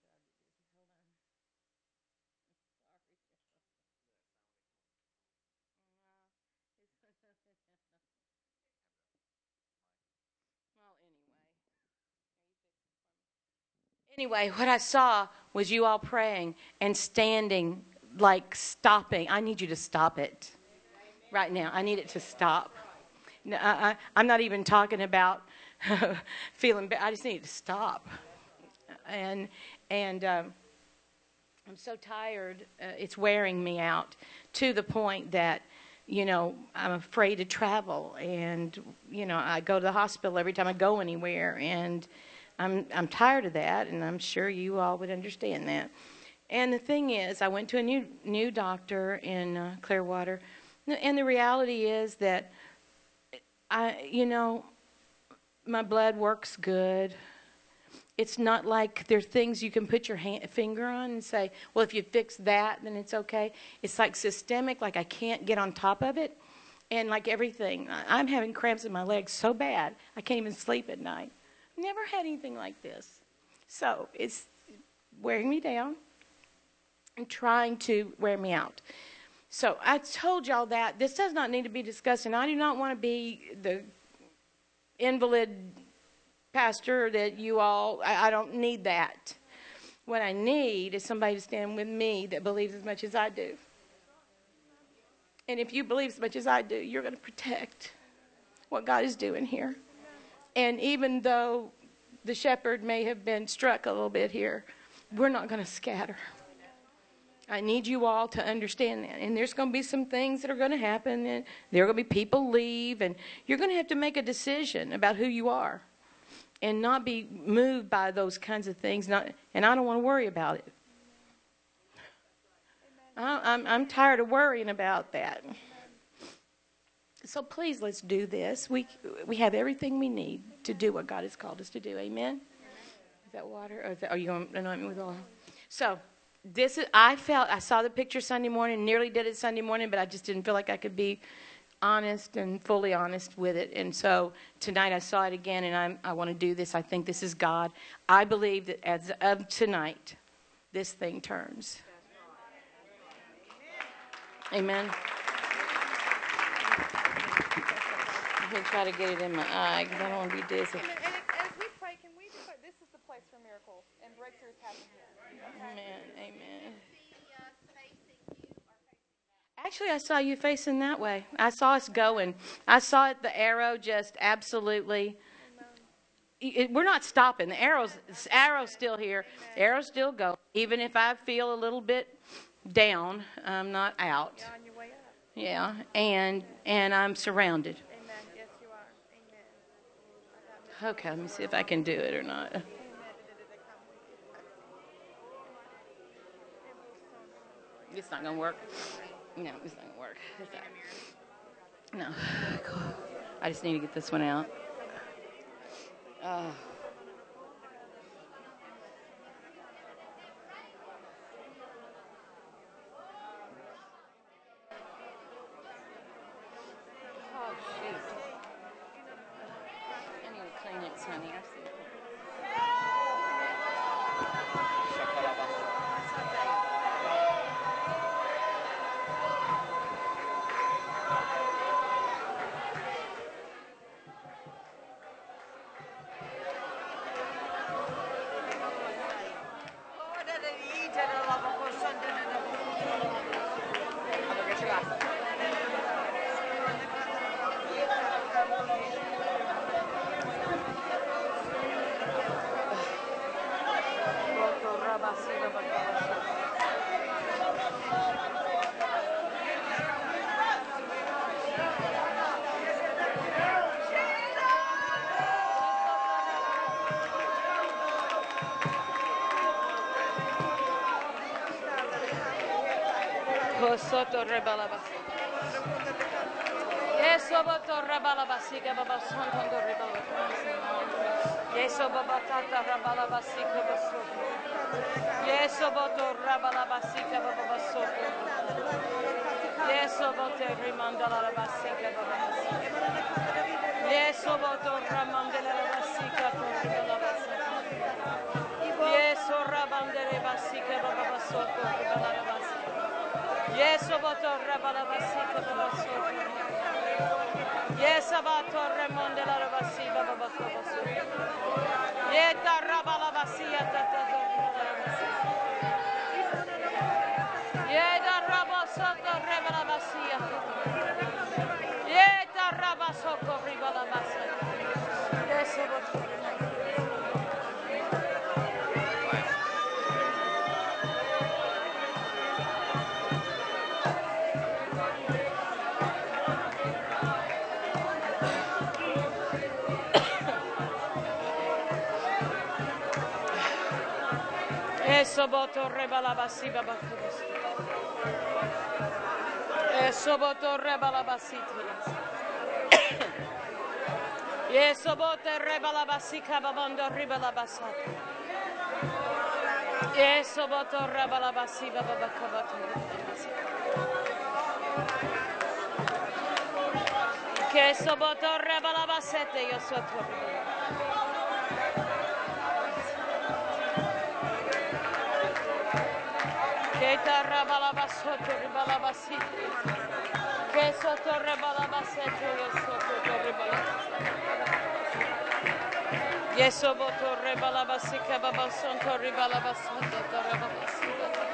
Well, anyway. Anyway, what I saw was you all praying and standing, like stopping. I need you to stop it right now. I need it to stop. No, I, I, I'm not even talking about feeling bad. I just need it to stop. And and um, I'm so tired. Uh, it's wearing me out to the point that, you know, I'm afraid to travel. And, you know, I go to the hospital every time I go anywhere. And I'm I'm tired of that. And I'm sure you all would understand that. And the thing is, I went to a new new doctor in uh, Clearwater. And the reality is that, I, you know, my blood works good. It's not like there's things you can put your hand, finger on and say, well, if you fix that, then it's okay. It's like systemic, like I can't get on top of it. And like everything, I'm having cramps in my legs so bad, I can't even sleep at night. Never had anything like this. So it's wearing me down and trying to wear me out. So I told y'all that. This does not need to be discussed, and I do not want to be the invalid pastor that you all, I, I don't need that. What I need is somebody to stand with me that believes as much as I do. And if you believe as much as I do, you're going to protect what God is doing here. And even though the shepherd may have been struck a little bit here, we're not going to scatter. I need you all to understand that. And there's going to be some things that are going to happen. And there are going to be people leave. And you're going to have to make a decision about who you are. And not be moved by those kinds of things. Not, and I don't want to worry about it. I, I'm, I'm tired of worrying about that. So please, let's do this. We we have everything we need to do what God has called us to do. Amen? Is that water? Or is that, are you going to anoint me with oil? So... This is, I felt, I saw the picture Sunday morning, nearly did it Sunday morning, but I just didn't feel like I could be honest and fully honest with it. And so tonight I saw it again, and I'm, I want to do this. I think this is God. I believe that as of tonight, this thing turns. Amen. I'm going to try to get it in my eye because I don't want to be dizzy. And, and as we pray, can we declare this is the place for miracles and breakthroughs happen here? Okay? Amen. Amen. Actually, I saw you facing that way. I saw us going. I saw it, the arrow just absolutely. It, we're not stopping. The arrow's, the arrow's still here. The arrow's still going. Even if I feel a little bit down, I'm not out. You're on your way up. Yeah, and and I'm surrounded. Amen. Yes, you are. Amen. Okay, let me see if I can do it or not. Amen. It's not gonna work. No, it's not gonna work. No. I just need to get this one out. Oh. Oh, shoot. I need to clean it, honey. I see it. Soto rebalabas. Yeso boto rebalabasika baba santo rebalabas. Yeso baba tata rebalabasika baso. Yeso boto rebalabasika baba baso. Yeso boto remandala basika baba baso. Yeso boto remandala basika rebalabas. Yeso rabandere basika baba baso rebalabas. Yes, Obato Rabalabasika Babaso. Yes, Abato Remondela Rabasi Bababaso. Yeta Rabalabasia Tata. Yeta Rabasoko Rebalabasia. Yeta Rabasoko Ribalabasa. Yes, Obato. Esoboto rebalabasi babakubus. Esoboto rebalabasi. Esoboto rebalabasi kababondo rebalabasat. Esoboto rebalabasi babakabato. Esoboto rebalabasete yosoto. Keta rabalabasoto ribalabasi. Kesoto rebalabaseto yosoto ribalabasi. Yesoboto rebalabasi kababasonto ribalabasonto rebabasi.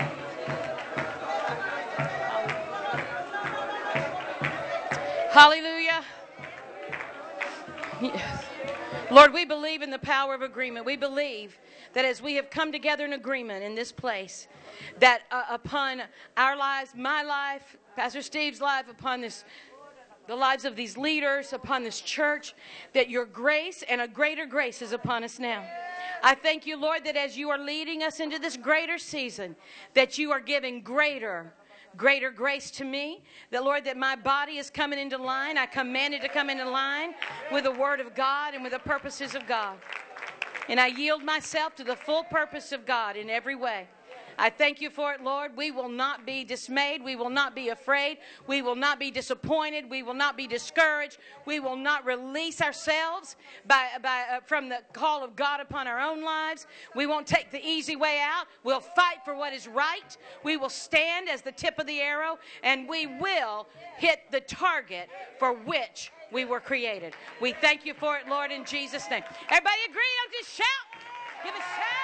Hallelujah. Yes. Lord, we believe in the power of agreement. We believe that as we have come together in agreement in this place, that uh, upon our lives, my life, Pastor Steve's life, upon this, the lives of these leaders, upon this church, that your grace and a greater grace is upon us now. I thank you, Lord, that as you are leading us into this greater season, that you are giving greater greater grace to me, that Lord, that my body is coming into line. I command it to come into line with the word of God and with the purposes of God. And I yield myself to the full purpose of God in every way. I thank you for it, Lord. We will not be dismayed. We will not be afraid. We will not be disappointed. We will not be discouraged. We will not release ourselves by, by, uh, from the call of God upon our own lives. We won't take the easy way out. We'll fight for what is right. We will stand as the tip of the arrow, and we will hit the target for which we were created. We thank you for it, Lord, in Jesus' name. Everybody agree? I'll just shout. Give a shout.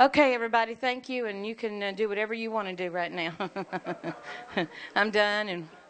Okay, everybody, thank you, and you can uh, do whatever you want to do right now. I'm done, and